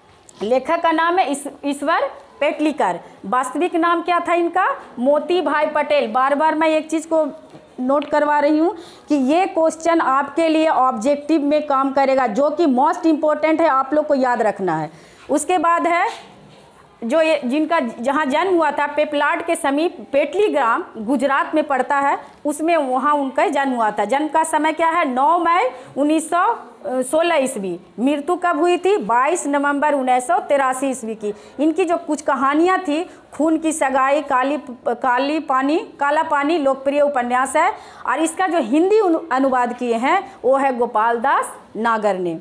लेखक का नाम है ईश्वर पेटलीकर। वास्तविक नाम क्या था इनका? मोती भाई पटेल। बार बार मैं एक चीज़ को नोट करवा रही हूँ कि ये क्वेश्चन आपके लिए ऑब्जेक्टिव में काम करेगा, जो कि मोस्ट इम्पोर्टेंट है, आप लोग को याद रखना है। उसके बाद है जो ये जिनका जहाँ जन्म हुआ था, पेपलाड के समीप पेटली ग्राम गुजरात में पड़ता है, उसमें वहाँ उनका जन्म हुआ था। जन्म का समय क्या है? नौ मई उन्नीस सौ सोलह ईस्वी। मृत्यु कब हुई थी? बाईस नवंबर उन्नीस सौ तिरासी ईस्वी की। इनकी जो कुछ कहानियाँ थी, खून की सगाई, काली काली पानी काला पानी लोकप्रिय उपन्यास है, और इसका जो हिंदी अनुवाद किए हैं वो है गोपाल दास नागर ने।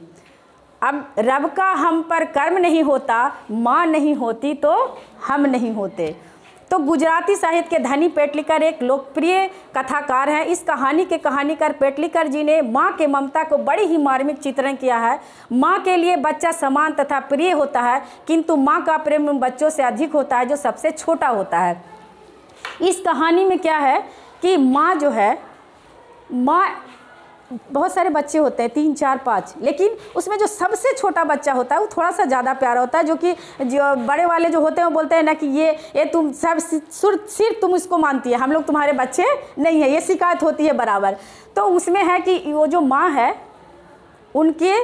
अब रब का हम पर कर्म नहीं होता, माँ नहीं होती तो हम नहीं होते। तो गुजराती साहित्य के धनी पेटलीकर एक लोकप्रिय कथाकार हैं। इस कहानी के कहानीकार पेटलीकर जी ने माँ के ममता को बड़ी ही मार्मिक चित्रण किया है। माँ के लिए बच्चा समान तथा प्रिय होता है, किंतु माँ का प्रेम उन बच्चों से अधिक होता है जो सबसे छोटा होता है। इस कहानी में क्या है कि माँ जो है, माँ बहुत सारे बच्चे होते हैं, तीन चार पाँच, लेकिन उसमें जो सबसे छोटा बच्चा होता है वो थोड़ा सा ज़्यादा प्यारा होता है। जो कि जो बड़े वाले जो होते हैं वो बोलते हैं ना कि ये ये तुम सब सिर्फ तुम इसको मानती है, हम लोग तुम्हारे बच्चे नहीं है, ये शिकायत होती है बराबर। तो उसमें है कि वो जो माँ है उनके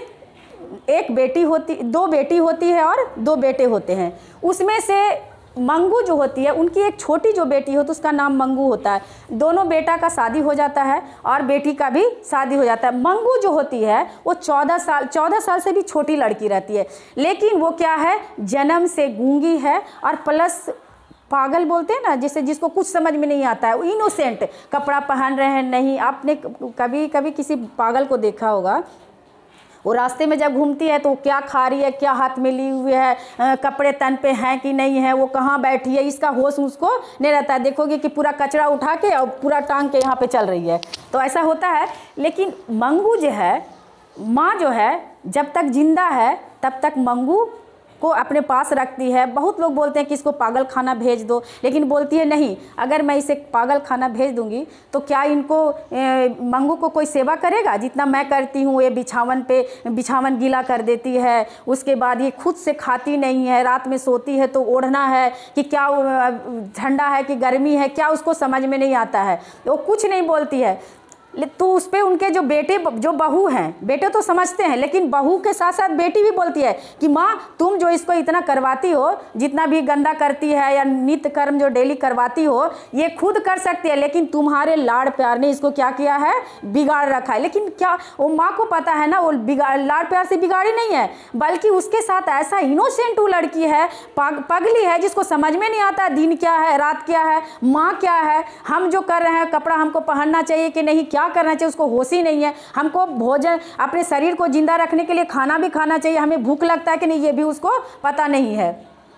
एक बेटी होती, दो बेटी होती है और दो बेटे होते हैं। उसमें से मंगू जो होती है, उनकी एक छोटी जो बेटी हो तो उसका नाम मंगू होता है। दोनों बेटा का शादी हो जाता है और बेटी का भी शादी हो जाता है। मंगू जो होती है वो चौदह साल चौदह साल से भी छोटी लड़की रहती है, लेकिन वो क्या है, जन्म से गूंगी है और प्लस पागल बोलते हैं ना, जिसे जिसको कुछ समझ में नहीं आता है, वो इनोसेंट, कपड़ा पहन रहे हैं नहीं। आपने कभी कभी किसी पागल को देखा होगा, वो रास्ते में जब घूमती है तो क्या खा रही है, क्या हाथ में ली हुई है, कपड़े तन पे हैं कि नहीं है, वो कहाँ बैठी है, इसका होश उसको नहीं रहता है। देखोगे कि पूरा कचरा उठा के और पूरा टांग के यहाँ पे चल रही है, तो ऐसा होता है। लेकिन मंगू जो है, माँ जो है, जब तक जिंदा है तब तक मंगू को अपने पास रखती है। बहुत लोग बोलते हैं कि इसको पागल खाना भेज दो, लेकिन बोलती है नहीं, अगर मैं इसे पागल खाना भेज दूंगी तो क्या इनको मंगू को कोई सेवा करेगा? जितना मैं करती हूँ, ये बिछावन पे बिछावन गीला कर देती है, उसके बाद ये खुद से खाती नहीं है, रात में सोती है तो ओढ़ना है कि क्या ठंडा है कि गर्मी है, क्या उसको समझ में नहीं आता है, वो कुछ नहीं बोलती है। तो उस पर उनके जो बेटे जो बहू हैं, बेटे तो समझते हैं, लेकिन बहू के साथ साथ बेटी भी बोलती है कि माँ तुम जो इसको इतना करवाती हो, जितना भी गंदा करती है या नित्य कर्म जो डेली करवाती हो, ये खुद कर सकती है, लेकिन तुम्हारे लाड़ प्यार ने इसको क्या किया है, बिगाड़ रखा है। लेकिन क्या वो माँ को पता है ना, वो बिगाड़ लाड़ प्यार से बिगाड़ी नहीं है, बल्कि उसके साथ ऐसा इनोसेंट वो लड़की है, पग, पगली है, जिसको समझ में नहीं आता दिन क्या है, रात क्या है, माँ क्या है, हम जो कर रहे हैं कपड़ा हमको पहनना चाहिए कि नहीं, क्या करना चाहिए, उसको होश ही नहीं है। हमको भोजन, अपने शरीर को जिंदा रखने के लिए खाना भी खाना चाहिए, हमें भूख लगता है कि नहीं, ये भी उसको पता नहीं है।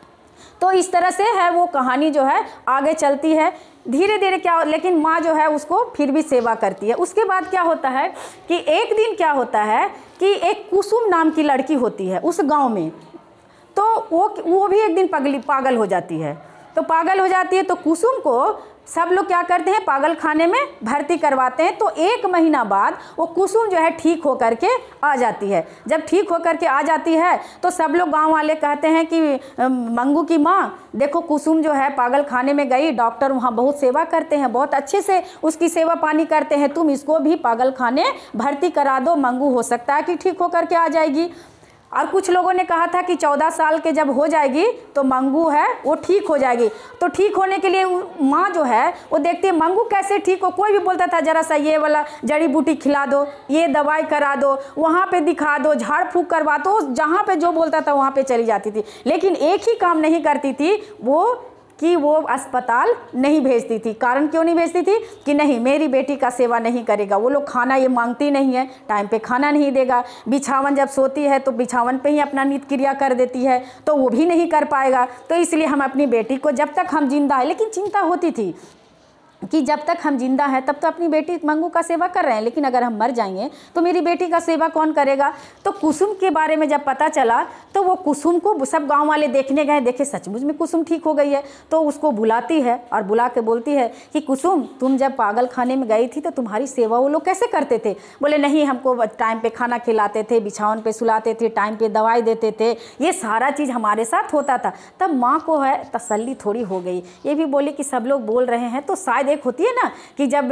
तो इस तरह से है वो कहानी जो है आगे चलती है धीरे धीरे। क्या, लेकिन माँ जो है उसको फिर भी सेवा करती है। उसके बाद क्या होता है कि एक दिन क्या होता है कि एक कुसुम नाम की लड़की होती है उस गाँव में, तो वो वो भी एक दिन पगली पागल हो जाती है। तो पागल हो जाती है तो कुसुम को सब लोग क्या करते हैं, पागल खाने में भर्ती करवाते हैं। तो एक महीना बाद वो कुसुम जो है ठीक होकर के आ जाती है। जब ठीक होकर के आ जाती है तो सब लोग गांव वाले कहते हैं कि मंगू की माँ देखो, कुसुम जो है पागल खाने में गई, डॉक्टर वहाँ बहुत सेवा करते हैं, बहुत अच्छे से उसकी सेवा पानी करते हैं, तुम इसको भी पागल खाने भर्ती करा दो, मंगू हो सकता है कि ठीक होकर के आ जाएगी। और कुछ लोगों ने कहा था कि चौदह साल के जब हो जाएगी तो मंगू है वो ठीक हो जाएगी। तो ठीक होने के लिए माँ जो है वो देखती है मंगू कैसे ठीक हो। कोई भी बोलता था जरा सा ये वाला जड़ी बूटी खिला दो, ये दवाई करा दो, वहाँ पे दिखा दो, झाड़ फूँक करवा दो, जहाँ पे जो बोलता था वहाँ पे चली जाती थी। लेकिन एक ही काम नहीं करती थी वो कि वो अस्पताल नहीं भेजती थी। कारण क्यों नहीं भेजती थी कि नहीं, मेरी बेटी का सेवा नहीं करेगा, वो लोग खाना ये मांगती नहीं है, टाइम पे खाना नहीं देगा, बिछावन जब सोती है तो बिछावन पे ही अपना नित्य क्रिया कर देती है, तो वो भी नहीं कर पाएगा। तो इसलिए हम अपनी बेटी को जब तक हम जिंदा है, लेकिन चिंता होती थी कि जब तक हम जिंदा हैं तब तो अपनी बेटी मंगू का सेवा कर रहे हैं, लेकिन अगर हम मर जाएंगे तो मेरी बेटी का सेवा कौन करेगा। तो कुसुम के बारे में जब पता चला तो वो कुसुम को सब गांव वाले देखने गए, देखे सचमुच में कुसुम ठीक हो गई है। तो उसको बुलाती है और बुला के बोलती है कि कुसुम, तुम जब पागल खाने में गई थी तो तुम्हारी सेवा वो लोग कैसे करते थे? बोले नहीं, हमको टाइम पर खाना खिलाते थे, बिछावन पर सुलाते थे, टाइम पर दवाई देते थे, ये सारा चीज़ हमारे साथ होता था। तब माँ को है तसल्ली थोड़ी हो गई। ये भी बोली कि सब लोग बोल रहे हैं तो शायद एक होती है ना कि जब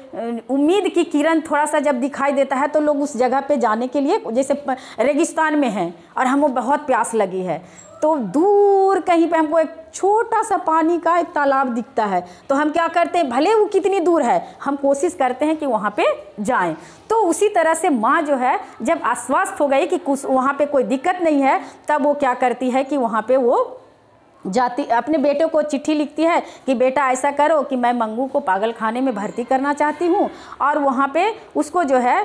उम्मीद की किरण थोड़ा सा जब दिखाई देता है तो लोग उस जगह पे जाने के लिए, जैसे रेगिस्तान में हैं और हमें बहुत प्यास लगी है, तो दूर कहीं पे हमको एक छोटा सा पानी का एक तालाब दिखता है, तो हम क्या करते हैं, भले वो कितनी दूर है, हम कोशिश करते हैं कि वहाँ पे जाएं। तो उसी तरह से माँ जो है जब आश्वस्त हो गई कि कुछ वहाँ पे कोई दिक्कत नहीं है, तब वो क्या करती है कि वहाँ पे वो जाती, अपने बेटे को चिट्ठी लिखती है कि बेटा ऐसा करो कि मैं मंगू को पागल खाने में भर्ती करना चाहती हूँ और वहाँ पे उसको जो है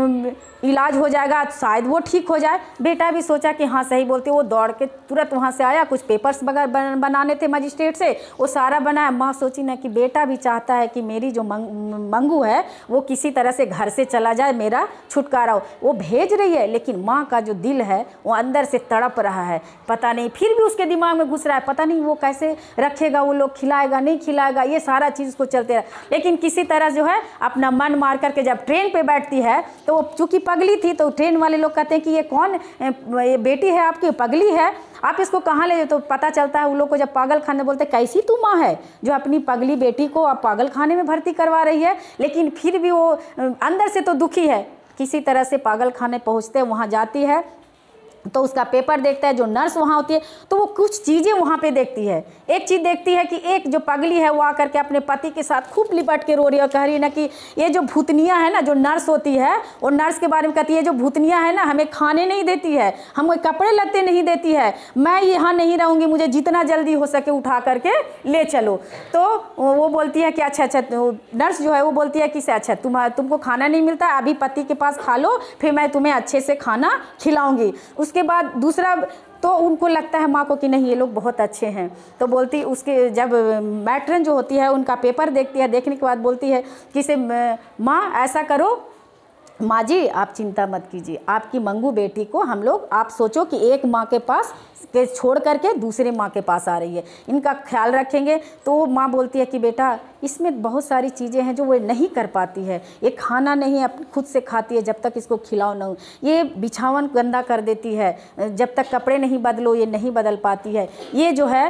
इलाज हो जाएगा, शायद वो ठीक हो जाए। बेटा भी सोचा कि हाँ सही बोलती, वो दौड़ के तुरंत वहाँ से आया, कुछ पेपर्स वगैरह बनाने थे मजिस्ट्रेट से, वो सारा बनाया। माँ सोची ना कि बेटा भी चाहता है कि मेरी जो मंगू है वो किसी तरह से घर से चला जाए, मेरा छुटकारा हो। वो भेज रही है, लेकिन माँ का जो दिल है वो अंदर से तड़प रहा है, पता नहीं, फिर भी उसके दिमाग में घुस रहा है, पता नहीं वो कैसे रखेगा, वो लोग खिलाएगा नहीं खिलाएगा, ये सारा चीज़ उसको चलते रहा। लेकिन किसी तरह जो है अपना मन मार करके जब ट्रेन पे बैठती है तो वो चूँकि पगली थी, तो ट्रेन वाले लोग कहते हैं कि ये कौन, ये बेटी है आपकी, पगली है, आप इसको कहाँ ले जाओ। तो पता चलता है उन लोग को, जब पागल खाने बोलते कैसी तू माँ है जो अपनी पगली बेटी को आप पागल खाने में भर्ती करवा रही है। लेकिन फिर भी वो अंदर से तो दुखी है। किसी तरह से पागल खाने पहुँचते, वहाँ जाती है तो उसका पेपर देखता है, जो नर्स वहाँ होती है तो वो कुछ चीज़ें वहाँ पे देखती है। एक चीज़ देखती है कि एक जो पगली है वो आकर के अपने पति के साथ खूब लिपट के रो रही है और कह रही है ना कि ये जो भूतनिया है ना, जो नर्स होती है वो नर्स के बारे में कहती है, जो भूतनिया है ना हमें खाने नहीं देती है, हमें कपड़े लत्ते नहीं देती है, मैं यहाँ नहीं रहूँगी, मुझे जितना जल्दी हो सके उठा करके ले चलो। तो वो बोलती है कि अच्छा अच्छा, नर्स जो है वो बोलती है कि अच्छा तुम तुमको खाना नहीं मिलता है, अभी पति के पास खा लो, फिर मैं तुम्हें अच्छे से खाना खिलाऊँगी। उसके बाद दूसरा, तो उनको लगता है माँ को कि नहीं ये लोग बहुत अच्छे हैं, तो बोलती, उसके जब मैट्रन जो होती है उनका पेपर देखती है, देखने के बाद बोलती है कि से माँ ऐसा करो माँ जी आप चिंता मत कीजिए, आपकी मंगू बेटी को हम लोग, आप सोचो कि एक माँ के पास के छोड़ करके दूसरे माँ के पास आ रही है, इनका ख्याल रखेंगे। तो माँ बोलती है कि बेटा इसमें बहुत सारी चीज़ें हैं जो वो नहीं कर पाती है, ये खाना नहीं अपने खुद से खाती है जब तक इसको खिलाओ ना, ये बिछावन गंदा कर देती है, जब तक कपड़े नहीं बदलो ये नहीं बदल पाती है, ये जो है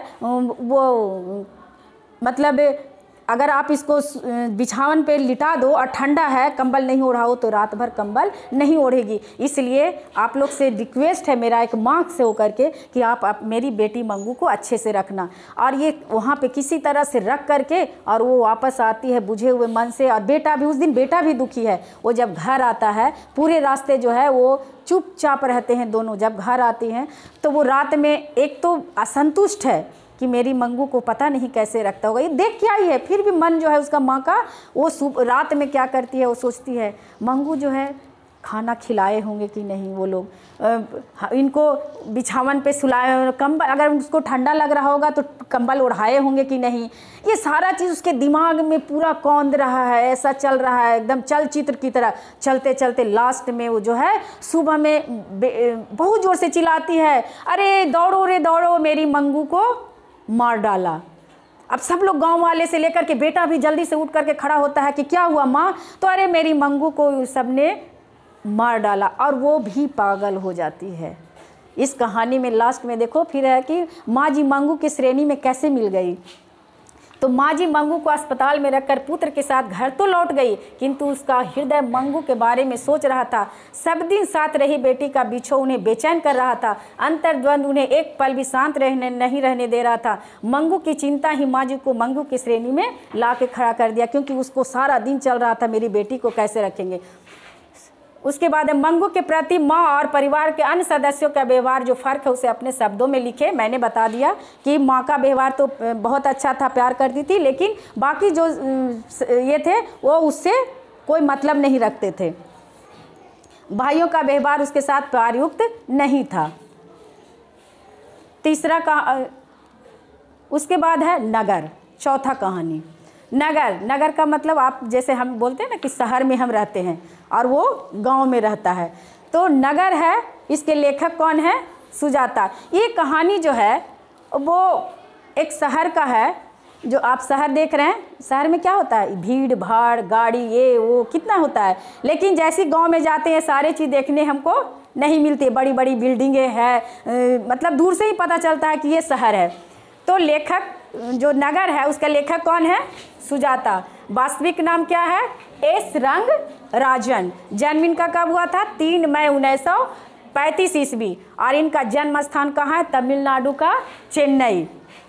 वो मतलब अगर आप इसको बिछावन पे लिटा दो और ठंडा है कंबल नहीं ओढ़ाओ तो रात भर कंबल नहीं ओढ़ेगी। इसलिए आप लोग से रिक्वेस्ट है मेरा एक माँ से होकर के कि आप, आप मेरी बेटी मंगू को अच्छे से रखना। और ये वहाँ पे किसी तरह से रख करके और वो वापस आती है बुझे हुए मन से। और बेटा भी, उस दिन बेटा भी दुखी है, वो जब घर आता है पूरे रास्ते जो है वो चुपचाप रहते हैं दोनों। जब घर आती हैं तो वो रात में एक तो असंतुष्ट है कि मेरी मंगू को पता नहीं कैसे रखता होगा, ये देख क्या ही है, फिर भी मन जो है उसका माँ का वो रात में क्या करती है, वो सोचती है मंगू जो है खाना खिलाए होंगे कि नहीं वो लोग, इनको बिछावन पे सुलाए, कंबल अगर उसको ठंडा लग रहा होगा तो कंबल ओढ़ाए होंगे कि नहीं। ये सारा चीज़ उसके दिमाग में पूरा कौंध रहा है, ऐसा चल रहा है एकदम चलचित्र की तरह। चलते चलते लास्ट में वो जो है सुबह में बहुत ज़ोर से चिल्लाती है, अरे दौड़ो रे दौड़ो, मेरी मंगू को मार डाला। अब सब लोग गांव वाले से लेकर के बेटा भी जल्दी से उठ करके खड़ा होता है कि क्या हुआ माँ, तो अरे मेरी मंगू को सबने मार डाला, और वो भी पागल हो जाती है। इस कहानी में लास्ट में देखो फिर है कि माँ जी मंगू की श्रेणी में कैसे मिल गई। तो माँ जी मंगू को अस्पताल में रखकर पुत्र के साथ घर तो लौट गई, किंतु उसका हृदय मंगू के बारे में सोच रहा था। सब दिन साथ रही बेटी का बिछो उन्हें बेचैन कर रहा था। अंतर्द्वंद उन्हें एक पल भी शांत रहने नहीं रहने दे रहा था। मंगू की चिंता ही माँ जी को मंगू की श्रेणी में ला के खड़ा कर दिया, क्योंकि उसको सारा दिन चल रहा था मेरी बेटी को कैसे रखेंगे। उसके बाद मंगू के प्रति माँ और परिवार के अन्य सदस्यों का व्यवहार जो फ़र्क है उसे अपने शब्दों में लिखे। मैंने बता दिया कि माँ का व्यवहार तो बहुत अच्छा था, प्यार करती थी, लेकिन बाकी जो ये थे वो उससे कोई मतलब नहीं रखते थे। भाइयों का व्यवहार उसके साथ प्यारयुक्त नहीं था। तीसरा का उसके बाद है नगर, चौथा कहानी। नगर, नगर का मतलब आप जैसे हम बोलते हैं ना कि शहर में हम रहते हैं और वो गांव में रहता है, तो नगर है। इसके लेखक कौन है? सुजाता। ये कहानी जो है वो एक शहर का है। जो आप शहर देख रहे हैं, शहर में क्या होता है, भीड़ भाड़, गाड़ी, ये वो कितना होता है, लेकिन जैसे गांव में जाते हैं सारे चीज़ देखने हमको नहीं मिलती। बड़ी बड़ी बिल्डिंगें हैं, मतलब दूर से ही पता चलता है कि ये शहर है। तो लेखक जो नगर है उसका लेखक कौन है? सुजाता। वास्तविक नाम क्या है? एस रंग राजन। जन्म इनका कब हुआ था? तीन मई उन्नीस सौ पैंतीस ईस्वी। और इनका जन्म स्थान कहाँ है? तमिलनाडु का चेन्नई।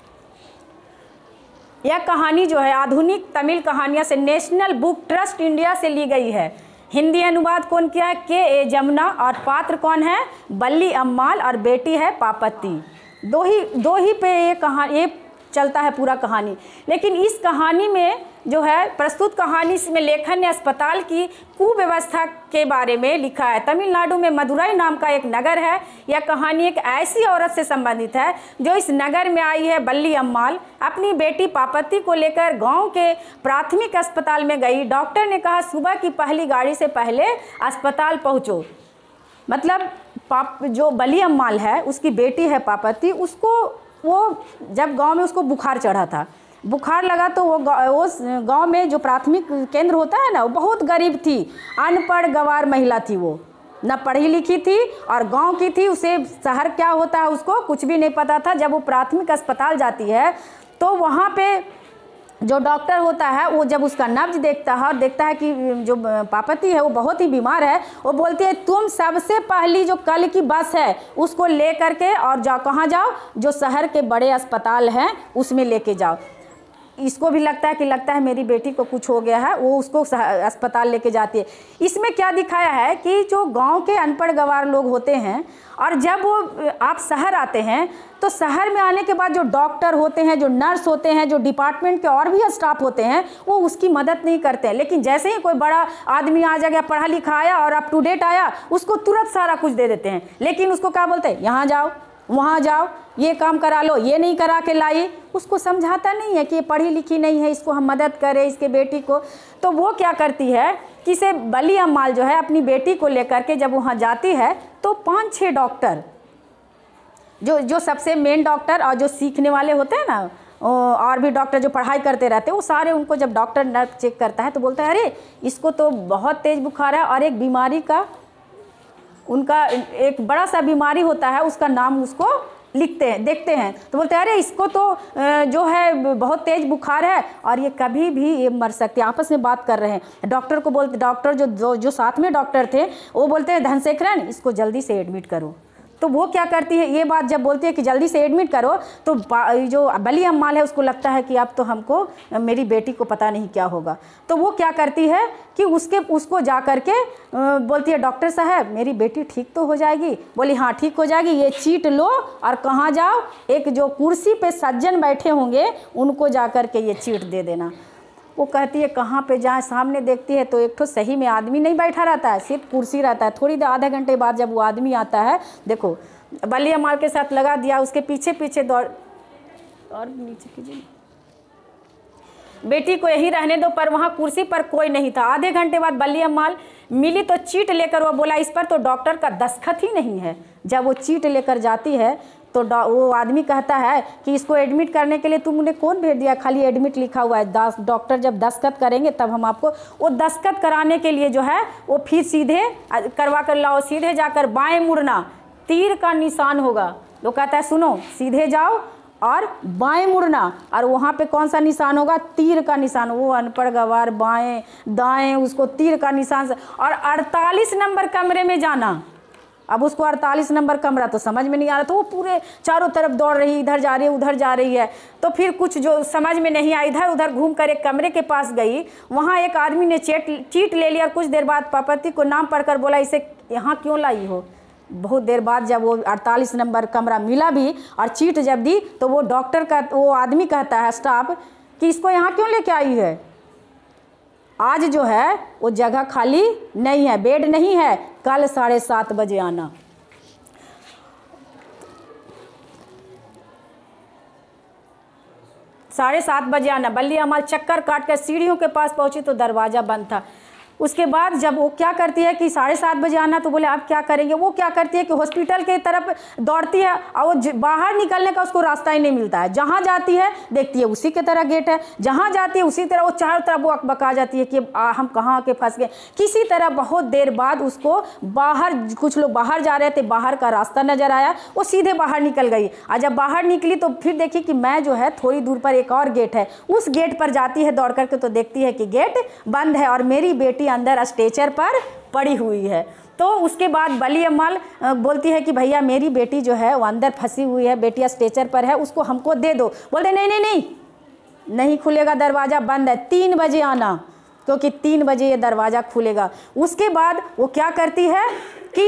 यह कहानी जो है आधुनिक तमिल कहानियाँ से नेशनल बुक ट्रस्ट इंडिया से ली गई है। हिंदी अनुवाद कौन किया है? के ए जमुना। और पात्र कौन है? बल्ली अम्माल, और बेटी है पापति। दो ही दो ही पे ये कहानी ये चलता है पूरा कहानी। लेकिन इस कहानी में जो है प्रस्तुत कहानी में लेखन ने अस्पताल की कुव्यवस्था के बारे में लिखा है। तमिलनाडु में मदुरई नाम का एक नगर है। यह कहानी एक ऐसी औरत से संबंधित है जो इस नगर में आई है। बल्ली अम्माल अपनी बेटी पापति को लेकर गांव के प्राथमिक अस्पताल में गई। डॉक्टर ने कहा सुबह की पहली गाड़ी से पहले अस्पताल पहुँचो। मतलब पाप जो बल्ली अम्माल है उसकी बेटी है पापति, उसको वो जब गांव में उसको बुखार चढ़ा था, बुखार लगा तो वो उस गांव में जो प्राथमिक केंद्र होता है ना, वो बहुत गरीब थी, अनपढ़ गंवार महिला थी, वो न पढ़ी लिखी थी और गांव की थी। उसे शहर क्या होता है उसको कुछ भी नहीं पता था। जब वो प्राथमिक अस्पताल जाती है तो वहाँ पे जो डॉक्टर होता है वो जब उसका नब्ज देखता है और देखता है कि जो पापति है वो बहुत ही बीमार है, वो बोलती है तुम सबसे पहली जो कल की बस है उसको ले करके और जाओ, कहाँ जाओ? जो शहर के बड़े अस्पताल हैं उसमें लेके जाओ। इसको भी लगता है कि लगता है मेरी बेटी को कुछ हो गया है, वो उसको अस्पताल लेके जाती है। इसमें क्या दिखाया है कि जो गांव के अनपढ़ गंवार लोग होते हैं और जब वो आप शहर आते हैं तो शहर में आने के बाद जो डॉक्टर होते हैं, जो नर्स होते हैं, जो डिपार्टमेंट के और भी स्टाफ होते हैं, वो उसकी मदद नहीं करते हैं। लेकिन जैसे ही कोई बड़ा आदमी आ जाएगा, पढ़ा लिखा आया और अप टू डेट आया, उसको तुरंत सारा कुछ दे देते हैं। लेकिन उसको क्या बोलते हैं? यहाँ जाओ, वहाँ जाओ, ये काम करा लो, ये नहीं करा के लाई। उसको समझाता नहीं है कि ये पढ़ी लिखी नहीं है, इसको हम मदद करें, इसके बेटी को। तो वो क्या करती है कि इसे बली अम्माल जो है अपनी बेटी को लेकर के जब वहाँ जाती है तो पाँच छः डॉक्टर, जो जो सबसे मेन डॉक्टर और जो सीखने वाले होते हैं ना, और भी डॉक्टर जो पढ़ाई करते रहते हैं, वो सारे उनको जब डॉक्टर नर्स चेक करता है तो बोलता है अरे इसको तो बहुत तेज़ बुखार है और एक बीमारी का, उनका एक बड़ा सा बीमारी होता है उसका नाम उसको लिखते हैं, देखते हैं तो बोलते हैं अरे इसको तो जो है बहुत तेज़ बुखार है और ये कभी भी ये मर सकती है। आपस में बात कर रहे हैं। डॉक्टर को बोलते, डॉक्टर जो जो, जो साथ में डॉक्टर थे वो बोलते हैं धनशेखरन इसको जल्दी से एडमिट करो। तो वो क्या करती है, ये बात जब बोलती है कि जल्दी से एडमिट करो तो जो बली अम्माल है उसको लगता है कि अब तो हमको मेरी बेटी को पता नहीं क्या होगा। तो वो क्या करती है कि उसके उसको जा कर के बोलती है डॉक्टर साहब मेरी बेटी ठीक तो हो जाएगी। बोली हाँ ठीक हो जाएगी, ये चीट लो और कहाँ जाओ, एक जो कुर्सी पे सज्जन बैठे होंगे उनको जा कर के ये चीट दे देना। वो कहती है कहाँ पे जाए, सामने देखती है तो एक तो सही में आदमी नहीं बैठा रहता है, सिर्फ कुर्सी रहता है। थोड़ी देर आधे घंटे बाद जब वो आदमी आता है, देखो बली अम्माल के साथ लगा दिया, उसके पीछे पीछे दौड़, और नीचे कीजिए, बेटी को यही रहने दो, पर वहाँ कुर्सी पर कोई नहीं था। आधे घंटे बाद बली अम्माल मिली तो चीट लेकर वो बोला इस पर तो डॉक्टर का दस्तखत ही नहीं है। जब वो चीट लेकर जाती है तो वो आदमी कहता है कि इसको एडमिट करने के लिए तुमने कौन भेज दिया, खाली एडमिट लिखा हुआ है, डॉक्टर जब दस्तखत करेंगे तब हम आपको। वो दस्तखत कराने के लिए जो है वो फिर सीधे करवा कर लाओ, सीधे जाकर बाएं मुड़ना, तीर का निशान होगा। वो कहता है सुनो सीधे जाओ और बाएं मुड़ना, और वहाँ पे कौन सा निशान होगा, तीर का निशान। वो अनपढ़ गवार बाएं दाएं उसको तीर का निशान से, और अड़तालीस नंबर कमरे में जाना। अब उसको अड़तालीस नंबर कमरा तो समझ में नहीं आ रहा, तो वो पूरे चारों तरफ दौड़ रही, इधर जा रही है उधर जा रही है। तो फिर कुछ जो समझ में नहीं आया, इधर उधर घूम कर एक कमरे के पास गई, वहाँ एक आदमी ने चेट चीट ले लिया और कुछ देर बाद पापति को नाम पढ़कर बोला इसे यहाँ क्यों लाई हो। बहुत देर बाद जब वो अड़तालीस नंबर कमरा मिला भी और चीट जब दी तो वो डॉक्टर का वो आदमी कहता है स्टाफ कि इसको यहाँ क्यों लेके आई है, आज जो है वो जगह खाली नहीं है, बेड नहीं है, कल साढ़े सात बजे आना। साढ़े सात बजे आना। बली अम्माल चक्कर काट कर सीढ़ियों के पास पहुंची तो दरवाज़ा बंद था। उसके बाद जब वो क्या करती है कि साढ़े सात बजे आना, तो बोले आप क्या करेंगे। वो क्या करती है कि हॉस्पिटल की तरफ दौड़ती है और वो बाहर निकलने का उसको रास्ता ही नहीं मिलता है। जहाँ जाती है देखती है उसी के तरह गेट है, जहाँ जाती है उसी तरह वो चारों तरफ वो अकबका जाती है कि आ, हम कहाँ आके फंस गए। किसी तरह बहुत देर बाद उसको बाहर, कुछ लोग बाहर जा रहे थे, बाहर का रास्ता नज़र आया, वो सीधे बाहर निकल गई। और जब बाहर निकली तो फिर देखी कि मैं जो है थोड़ी दूर पर एक और गेट है, उस गेट पर जाती है दौड़ करके, तो देखती है कि गेट बंद है और मेरी बेटी अंदर स्ट्रेचर पर पड़ी हुई है। तो उसके बाद बली अम्माल बोलती है कि भैया मेरी बेटी जो है वो अंदर फंसी हुई है, बेटी स्ट्रेचर पर है, उसको हमको दे दो। बोलते नहीं नहीं नहीं नहीं खुलेगा, दरवाज़ा बंद है, तीन बजे आना, क्योंकि तीन बजे ये दरवाज़ा खुलेगा। उसके बाद वो क्या करती है कि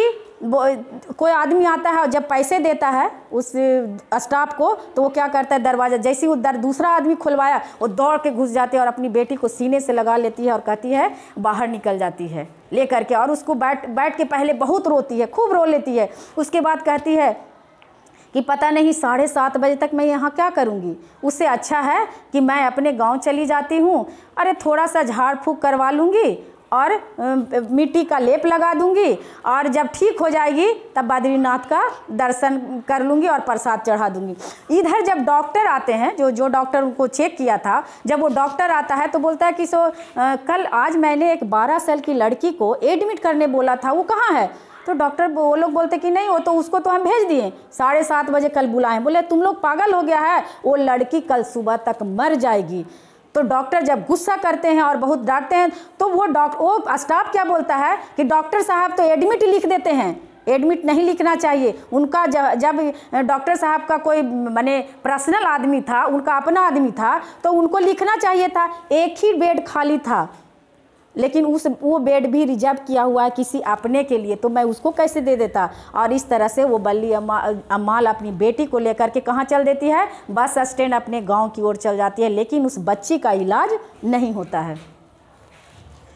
कोई आदमी आता है और जब पैसे देता है उस स्टाफ को, तो वो क्या करता है, दरवाज़ा जैसे ही वो दर दूसरा आदमी खुलवाया वो दौड़ के घुस जाते हैं और अपनी बेटी को सीने से लगा लेती है और कहती है बाहर निकल जाती है ले करके, और उसको बैठ बैठ के पहले बहुत रोती है, खूब रो लेती है। उसके बाद कहती है कि पता नहीं साढ़े सात बजे तक मैं यहाँ क्या करूँगी, उससे अच्छा है कि मैं अपने गाँव चली जाती हूँ, अरे थोड़ा सा झाड़ फूँक करवा लूँगी और मिट्टी का लेप लगा दूंगी, और जब ठीक हो जाएगी तब बद्रीनाथ का दर्शन कर लूँगी और प्रसाद चढ़ा दूंगी। इधर जब डॉक्टर आते हैं, जो जो डॉक्टर उनको चेक किया था, जब वो डॉक्टर आता है तो बोलता है कि सो आ, कल आज मैंने एक बारह साल की लड़की को एडमिट करने बोला था, वो कहाँ है। तो डॉक्टर वो लोग बोलते कि नहीं, वो तो उसको तो हम भेज दिए, साढ़े सात बजे कल बुलाएं। बोले तुम लोग पागल हो गया है, वो लड़की कल सुबह तक मर जाएगी। तो डॉक्टर जब गुस्सा करते हैं और बहुत डांटते हैं तो वो डॉक्टर वो स्टाफ क्या बोलता है कि डॉक्टर साहब तो एडमिट लिख देते हैं, एडमिट नहीं लिखना चाहिए। उनका जब डॉक्टर साहब का कोई माने पर्सनल आदमी था, उनका अपना आदमी था, तो उनको लिखना चाहिए था। एक ही बेड खाली था, लेकिन उस वो बेड भी रिजर्व किया हुआ है किसी अपने के लिए, तो मैं उसको कैसे दे देता। और इस तरह से वो बली अम्मा अम्माल अपनी बेटी को लेकर के कहाँ चल देती है, बस स्टैंड अपने गांव की ओर चल जाती है, लेकिन उस बच्ची का इलाज नहीं होता है।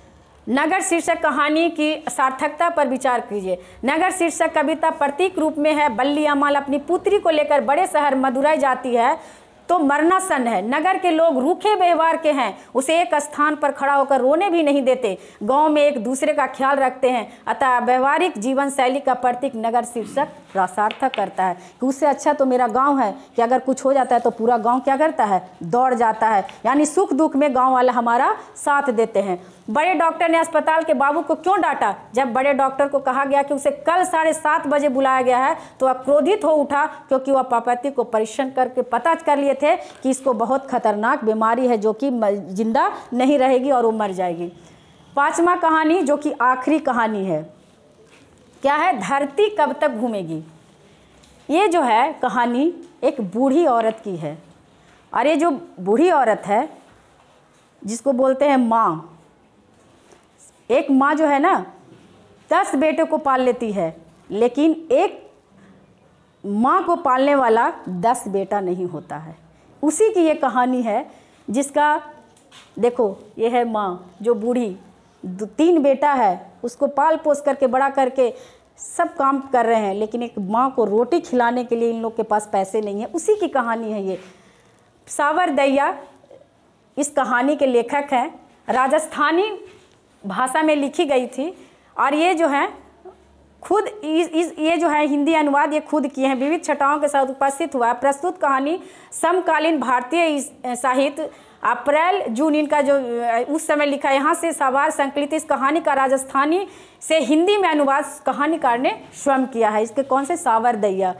नगर शीर्षक कहानी की सार्थकता पर विचार कीजिए। नगर शीर्षक कविता प्रतीक रूप में है। बल्ली अम्माल अपनी पुत्री को लेकर बड़े शहर मदुरई जाती है तो मरनासन है। नगर के लोग रूखे व्यवहार के हैं, उसे एक स्थान पर खड़ा होकर रोने भी नहीं देते। गांव में एक दूसरे का ख्याल रखते हैं। अतः व्यवहारिक जीवन शैली का प्रतीक नगर शीर्षक सार्थक करता है कि उससे अच्छा तो मेरा गांव है कि अगर कुछ हो जाता है तो पूरा गांव क्या करता है, दौड़ जाता है। यानी सुख दुख में गांव वाले हमारा साथ देते हैं। बड़े डॉक्टर ने अस्पताल के बाबू को क्यों डांटा? जब बड़े डॉक्टर को कहा गया कि उसे कल साढ़े सात बजे बुलाया गया है तो वह क्रोधित हो उठा, क्योंकि वह पापति को परीक्षण करके पता कर लिए थे कि इसको बहुत खतरनाक बीमारी है जो कि जिंदा नहीं रहेगी और वो मर जाएगी। पांचवा कहानी जो कि आखिरी कहानी है, क्या है? धरती कब तक घूमेगी। ये जो है कहानी एक बूढ़ी औरत की है, और ये जो बूढ़ी औरत है जिसको बोलते हैं माँ, एक माँ जो है ना दस बेटे को पाल लेती है, लेकिन एक माँ को पालने वाला दस बेटा नहीं होता है। उसी की ये कहानी है जिसका देखो, ये है माँ जो बूढ़ी, तीन बेटा है, उसको पाल पोस करके बड़ा करके सब काम कर रहे हैं, लेकिन एक माँ को रोटी खिलाने के लिए इन लोग के पास पैसे नहीं है। उसी की कहानी है ये। सावर दैया इस कहानी के लेखक हैं। राजस्थानी भाषा में लिखी गई थी, और ये जो है खुद इस, इस ये जो है हिंदी अनुवाद ये खुद किए हैं। विविध छटाओं के साथ उपस्थित हुआ। प्रस्तुत कहानी समकालीन भारतीय साहित्य अप्रैल जून इनका जो उस समय लिखा, यहाँ से सावार संकलित इस कहानी का राजस्थानी से हिंदी में अनुवाद कहानीकार ने स्वयं किया है। इसके कौन से? सावर दैया।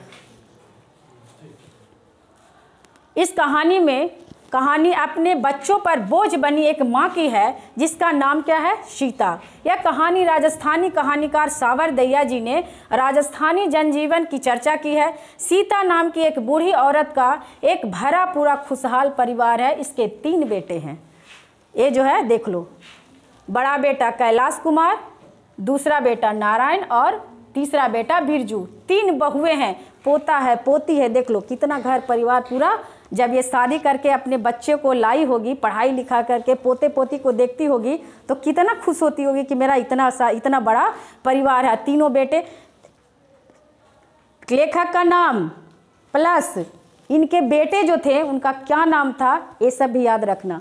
इस कहानी में कहानी अपने बच्चों पर बोझ बनी एक माँ की है जिसका नाम क्या है? सीता। यह कहानी राजस्थानी कहानीकार सावर दैया जी ने राजस्थानी जनजीवन की चर्चा की है। सीता नाम की एक बूढ़ी औरत का एक भरा पूरा खुशहाल परिवार है। इसके तीन बेटे हैं। ये जो है देख लो, बड़ा बेटा कैलाश कुमार, दूसरा बेटा नारायण और तीसरा बेटा बिरजू। तीन बहुएं हैं, पोता है, पोती है। देख लो कितना घर परिवार पूरा। जब ये शादी करके अपने बच्चे को लाई होगी, पढ़ाई लिखा करके पोते पोती को देखती होगी तो कितना खुश होती होगी कि मेरा इतना सा इतना बड़ा परिवार है। तीनों बेटे, लेखक का नाम प्लस इनके बेटे जो थे उनका क्या नाम था, ये सब भी याद रखना।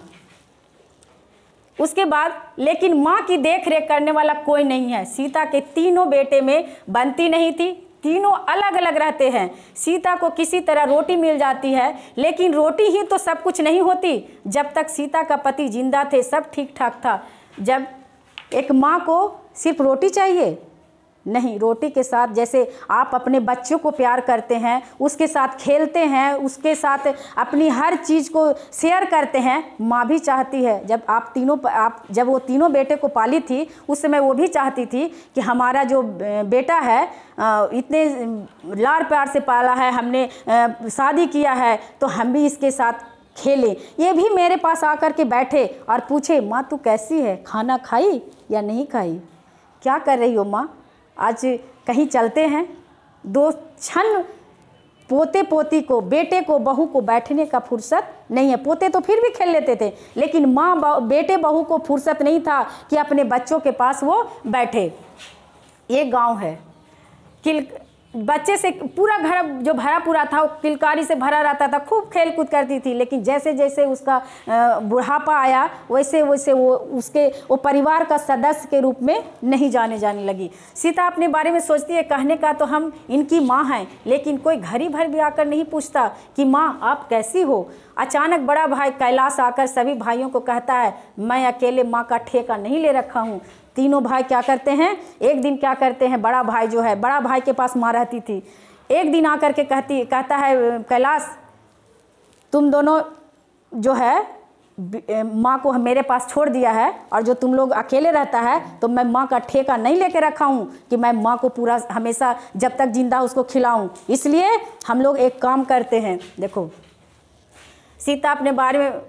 उसके बाद लेकिन माँ की देख रेख करने वाला कोई नहीं है। सीता के तीनों बेटे में बनती नहीं थी, तीनों अलग अलग रहते हैं। सीता को किसी तरह रोटी मिल जाती है, लेकिन रोटी ही तो सब कुछ नहीं होती। जब तक सीता का पति जिंदा थे सब ठीक ठाक था। जब एक माँ को सिर्फ रोटी चाहिए नहीं, रोटी के साथ जैसे आप अपने बच्चों को प्यार करते हैं, उसके साथ खेलते हैं, उसके साथ अपनी हर चीज़ को शेयर करते हैं, माँ भी चाहती है। जब आप तीनों आप जब वो तीनों बेटे को पाली थी उस समय वो भी चाहती थी कि हमारा जो बेटा है इतने लाड़ प्यार से पाला है, हमने शादी किया है तो हम भी इसके साथ खेलें। ये भी मेरे पास आकर के बैठे और पूछे, माँ तू कैसी है, खाना खाई या नहीं खाई, क्या कर रही हो माँ, आज कहीं चलते हैं। दो क्षण पोते पोती को, बेटे को, बहू को बैठने का फुर्सत नहीं है। पोते तो फिर भी खेल लेते थे, लेकिन माँ बेटे बहू को फुर्सत नहीं था कि अपने बच्चों के पास वो बैठे। ये गांव है, किल बच्चे से पूरा घर जो भरा पूरा था वो किलकारी से भरा रहता था, खूब खेल कूद करती थी। लेकिन जैसे जैसे उसका बुढ़ापा आया वैसे वैसे वो उसके वो परिवार का सदस्य के रूप में नहीं जाने जाने लगी। सीता अपने बारे में सोचती है, कहने का तो हम इनकी माँ हैं, लेकिन कोई घड़ी भर भी आकर नहीं पूछता कि माँ आप कैसी हो। अचानक बड़ा भाई कैलाश आकर सभी भाइयों को कहता है, मैं अकेले माँ का ठेका नहीं ले रखा हूँ। तीनों भाई क्या करते हैं, एक दिन क्या करते हैं, बड़ा भाई जो है, बड़ा भाई के पास माँ रहती थी। एक दिन आकर के कहती कहता है कैलाश, तुम दोनों जो है माँ को मेरे पास छोड़ दिया है और जो तुम लोग अकेले रहता है, तो मैं माँ का ठेका नहीं लेके रखा हूँ कि मैं माँ को पूरा हमेशा जब तक जिंदा उसको खिलाऊं। इसलिए हम लोग एक काम करते हैं। देखो सीता अपने बारे में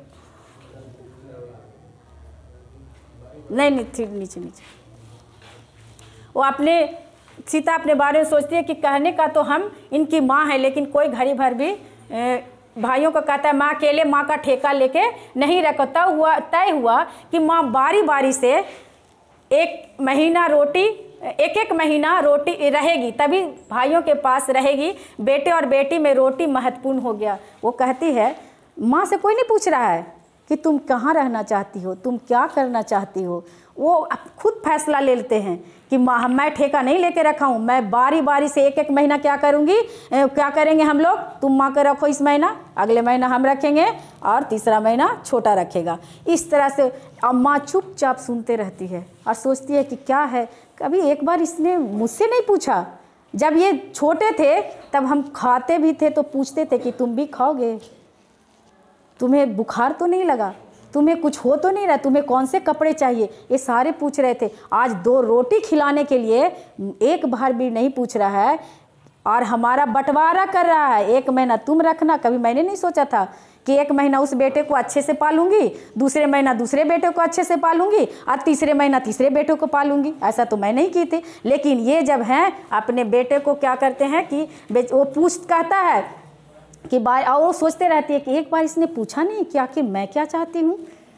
नहीं नीचे नीचे नीचे वो अपने सीता अपने बारे में सोचती है कि कहने का तो हम इनकी माँ है, लेकिन कोई घड़ी भर भी भाइयों को कहता है माँ अकेले माँ का ठेका लेके नहीं रखता। हुआ तय हुआ कि माँ बारी बारी से एक महीना रोटी एक एक महीना रोटी रहेगी, तभी भाइयों के पास रहेगी। बेटे और बेटी में रोटी महत्वपूर्ण हो गया। वो कहती है, माँ से कोई नहीं पूछ रहा है कि तुम कहाँ रहना चाहती हो, तुम क्या करना चाहती हो। वो खुद फैसला ले लेते हैं कि माँ मैं ठेका नहीं लेके रखा हूँ, मैं बारी बारी से एक एक महीना क्या करूँगी, क्या करेंगे हम लोग, तुम माँ को रखो इस महीना, अगले महीना हम रखेंगे और तीसरा महीना छोटा रखेगा। इस तरह से अब माँ चुपचाप सुनते रहती है और सोचती है कि क्या है, कभी एक बार इसने मुझसे नहीं पूछा। जब ये छोटे थे तब हम खाते भी थे तो पूछते थे कि तुम भी खाओगे, तुम्हें बुखार तो नहीं लगा, तुम्हें कुछ हो तो नहीं रहा, तुम्हें कौन से कपड़े चाहिए, ये सारे पूछ रहे थे। आज दो रोटी खिलाने के लिए एक बार भी नहीं पूछ रहा है और हमारा बंटवारा कर रहा है। एक महीना तुम रखना, कभी मैंने नहीं सोचा था कि एक महीना उस बेटे को अच्छे से पालूंगी, दूसरे महीना दूसरे बेटे को अच्छे से पालूंगी और तीसरे महीना तीसरे बेटे को पालूंगी। ऐसा तो मैं नहीं की थी। लेकिन ये जब हैं अपने बेटे को क्या करते हैं कि वो पूछ कहता है कि बार, और वो सोचते रहती है कि एक बार इसने पूछा नहीं क्या कि मैं क्या चाहती हूँ।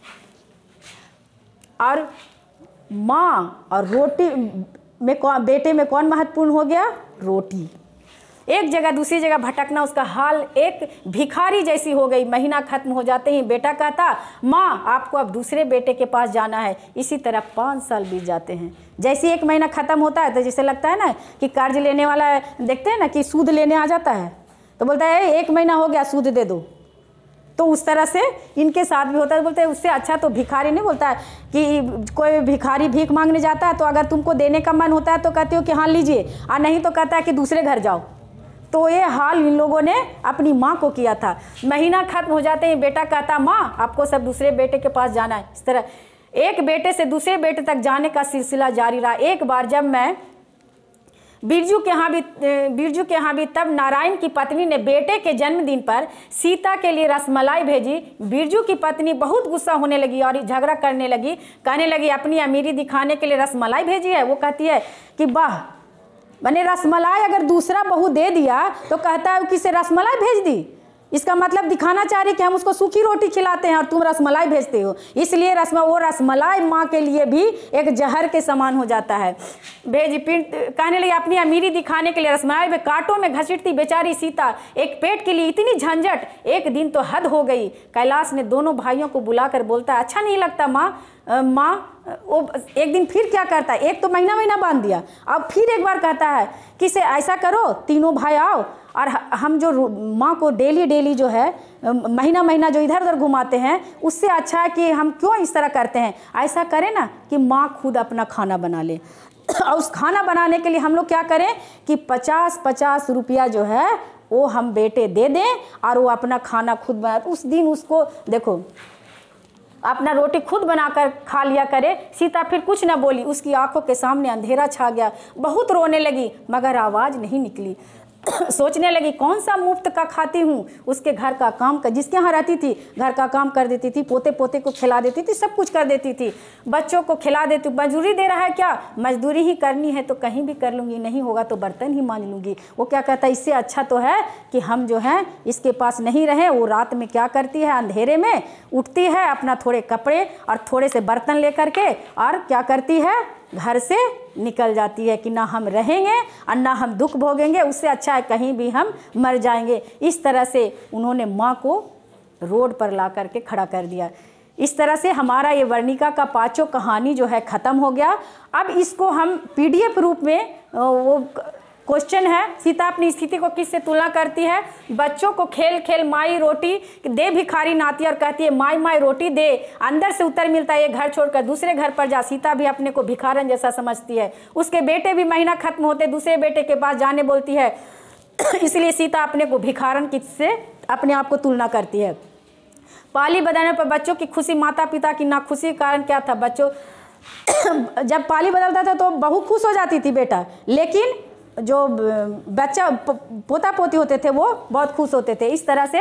और माँ और रोटी में कौन, बेटे में कौन महत्वपूर्ण हो गया, रोटी। एक जगह दूसरी जगह भटकना, उसका हाल एक भिखारी जैसी हो गई। महीना खत्म हो जाते ही बेटा कहता, माँ आपको अब दूसरे बेटे के पास जाना है। इसी तरह पाँच साल बीत जाते हैं। जैसे एक महीना ख़त्म होता है तो जैसे लगता है ना कि कर्ज लेने वाला देखते हैं ना कि सूद लेने आ जाता है, तो बोलता है एक महीना हो गया सूद दे दो। तो उस तरह से इनके साथ भी होता है। बोलते हैं उससे अच्छा तो भिखारी नहीं, बोलता है कि कोई भिखारी भीख मांगने जाता है तो अगर तुमको देने का मन होता है तो कहते हो कि हाँ लीजिए, और नहीं तो कहता है कि दूसरे घर जाओ। तो ये हाल इन लोगों ने अपनी माँ को किया था। महीना खत्म हो जाते ही बेटा कहता, माँ आपको सब दूसरे बेटे के पास जाना है। इस तरह एक बेटे से दूसरे बेटे तक जाने का सिलसिला जारी रहा। एक बार जब मैं बिरजू के यहाँ भी बिरजू के यहाँ भी तब नारायण की पत्नी ने बेटे के जन्मदिन पर सीता के लिए रसमलाई भेजी। बिरजू की पत्नी बहुत गुस्सा होने लगी और झगड़ा करने लगी, कहने लगी अपनी अमीरी दिखाने के लिए रसमलाई भेजी है। वो कहती है कि वाह, मैंने रसमलाई अगर दूसरा बहू दे दिया तो कहता है किसे रसमलाई भेज दी, इसका मतलब दिखाना चाह रही कि हम उसको सूखी रोटी खिलाते हैं और तुम रसमलाई भेजते हो। इसलिए रसम वो रसमलाई माँ के लिए भी एक जहर के समान हो जाता है। भेज कहने लगी अपनी अमीरी दिखाने के लिए रसमलाई में कांटों में घसीटती बेचारी सीता, एक पेट के लिए इतनी झंझट, एक दिन तो हद हो गई। कैलाश ने दोनों भाइयों को बुलाकर बोलता है, अच्छा नहीं लगता माँ माँ वो एक दिन फिर क्या करता है, एक तो महीना महीना बांध दिया, अब फिर एक बार कहता है कि से ऐसा करो तीनों भाई आओ और हम जो माँ को डेली डेली जो है महीना महीना जो इधर उधर घुमाते हैं, उससे अच्छा है कि हम क्यों इस तरह करते हैं, ऐसा करें ना कि माँ खुद अपना खाना बना ले। और उस खाना बनाने के लिए हम लोग क्या करें कि पचास पचास रुपया जो है वो हम बेटे दे दें और वो अपना खाना खुद बना। उस दिन उसको देखो अपना रोटी खुद बनाकर खा लिया करे। सीता फिर कुछ न बोली, उसकी आंखों के सामने अंधेरा छा गया। बहुत रोने लगी मगर आवाज़ नहीं निकली। सोचने लगी कौन सा मुफ्त का खाती हूँ। उसके घर का काम कर, जिसके यहाँ रहती थी घर का काम कर देती थी, पोते पोते को खिला देती थी, सब कुछ कर देती थी, बच्चों को खिला देती। मजदूरी दे रहा है क्या, मजदूरी ही करनी है तो कहीं भी कर लूँगी, नहीं होगा तो बर्तन ही मांज लूँगी। वो क्या कहता है, इससे अच्छा तो है कि हम जो है इसके पास नहीं रहें। वो रात में क्या करती है, अंधेरे में उठती है, अपना थोड़े कपड़े और थोड़े से बर्तन लेकर के और क्या करती है, घर से निकल जाती है कि ना हम रहेंगे और ना हम दुख भोगेंगे, उससे अच्छा है कहीं भी हम मर जाएंगे। इस तरह से उन्होंने माँ को रोड पर ला करके खड़ा कर दिया। इस तरह से हमारा ये वर्णिका का पाँचों कहानी जो है ख़त्म हो गया। अब इसको हम पीडीएफ रूप में वो क्वेश्चन है, सीता अपनी स्थिति को किससे तुलना करती है। बच्चों को खेल खेल माई रोटी दे भिखारी नाती और कहती है माई माई रोटी दे। अंदर से उत्तर मिलता है ये घर छोड़कर दूसरे घर पर जा। सीता भी अपने को भिखारन जैसा समझती है। उसके बेटे भी महीना खत्म होते दूसरे बेटे के पास जाने बोलती है, इसलिए सीता अपने को भिखारन किससे अपने आप को तुलना करती है। पाली बदलने पर बच्चों की खुशी, माता पिता की नाखुशी का कारण क्या था। बच्चों जब पाली बदलता था तो बहू खुश हो जाती थी बेटा, लेकिन जो बच्चा पोता पोती होते थे वो बहुत खुश होते थे। इस तरह से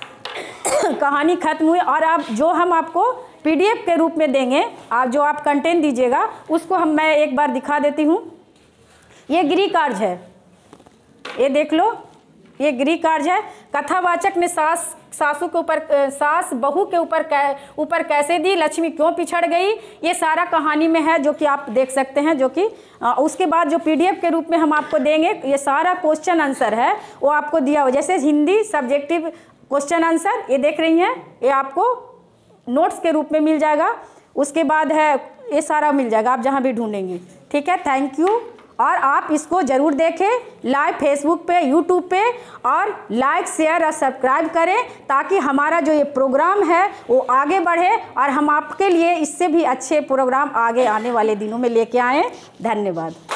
कहानी खत्म हुई। और अब जो हम आपको पीडीएफ के रूप में देंगे, आप जो आप कंटेंट दीजिएगा उसको हम मैं एक बार दिखा देती हूँ। ये गृह कार्य है, ये देख लो, ये गृह कार्य है। कथावाचक ने सास सासू के ऊपर सास बहू के ऊपर ऊपर कैसे दी, लक्ष्मी क्यों पिछड़ गई, ये सारा कहानी में है, जो कि आप देख सकते हैं। जो कि उसके बाद जो पीडीएफ के रूप में हम आपको देंगे, ये सारा क्वेश्चन आंसर है वो आपको दिया हो, जैसे हिंदी सब्जेक्टिव क्वेश्चन आंसर ये देख रही हैं, ये आपको नोट्स के रूप में मिल जाएगा। उसके बाद है ये सारा मिल जाएगा, आप जहाँ भी ढूंढेंगी। ठीक है, थैंक यू। और आप इसको ज़रूर देखें लाइव फेसबुक पे, यूट्यूब पे, और लाइक शेयर और सब्सक्राइब करें, ताकि हमारा जो ये प्रोग्राम है वो आगे बढ़े और हम आपके लिए इससे भी अच्छे प्रोग्राम आगे आने वाले दिनों में लेके आएँ। धन्यवाद।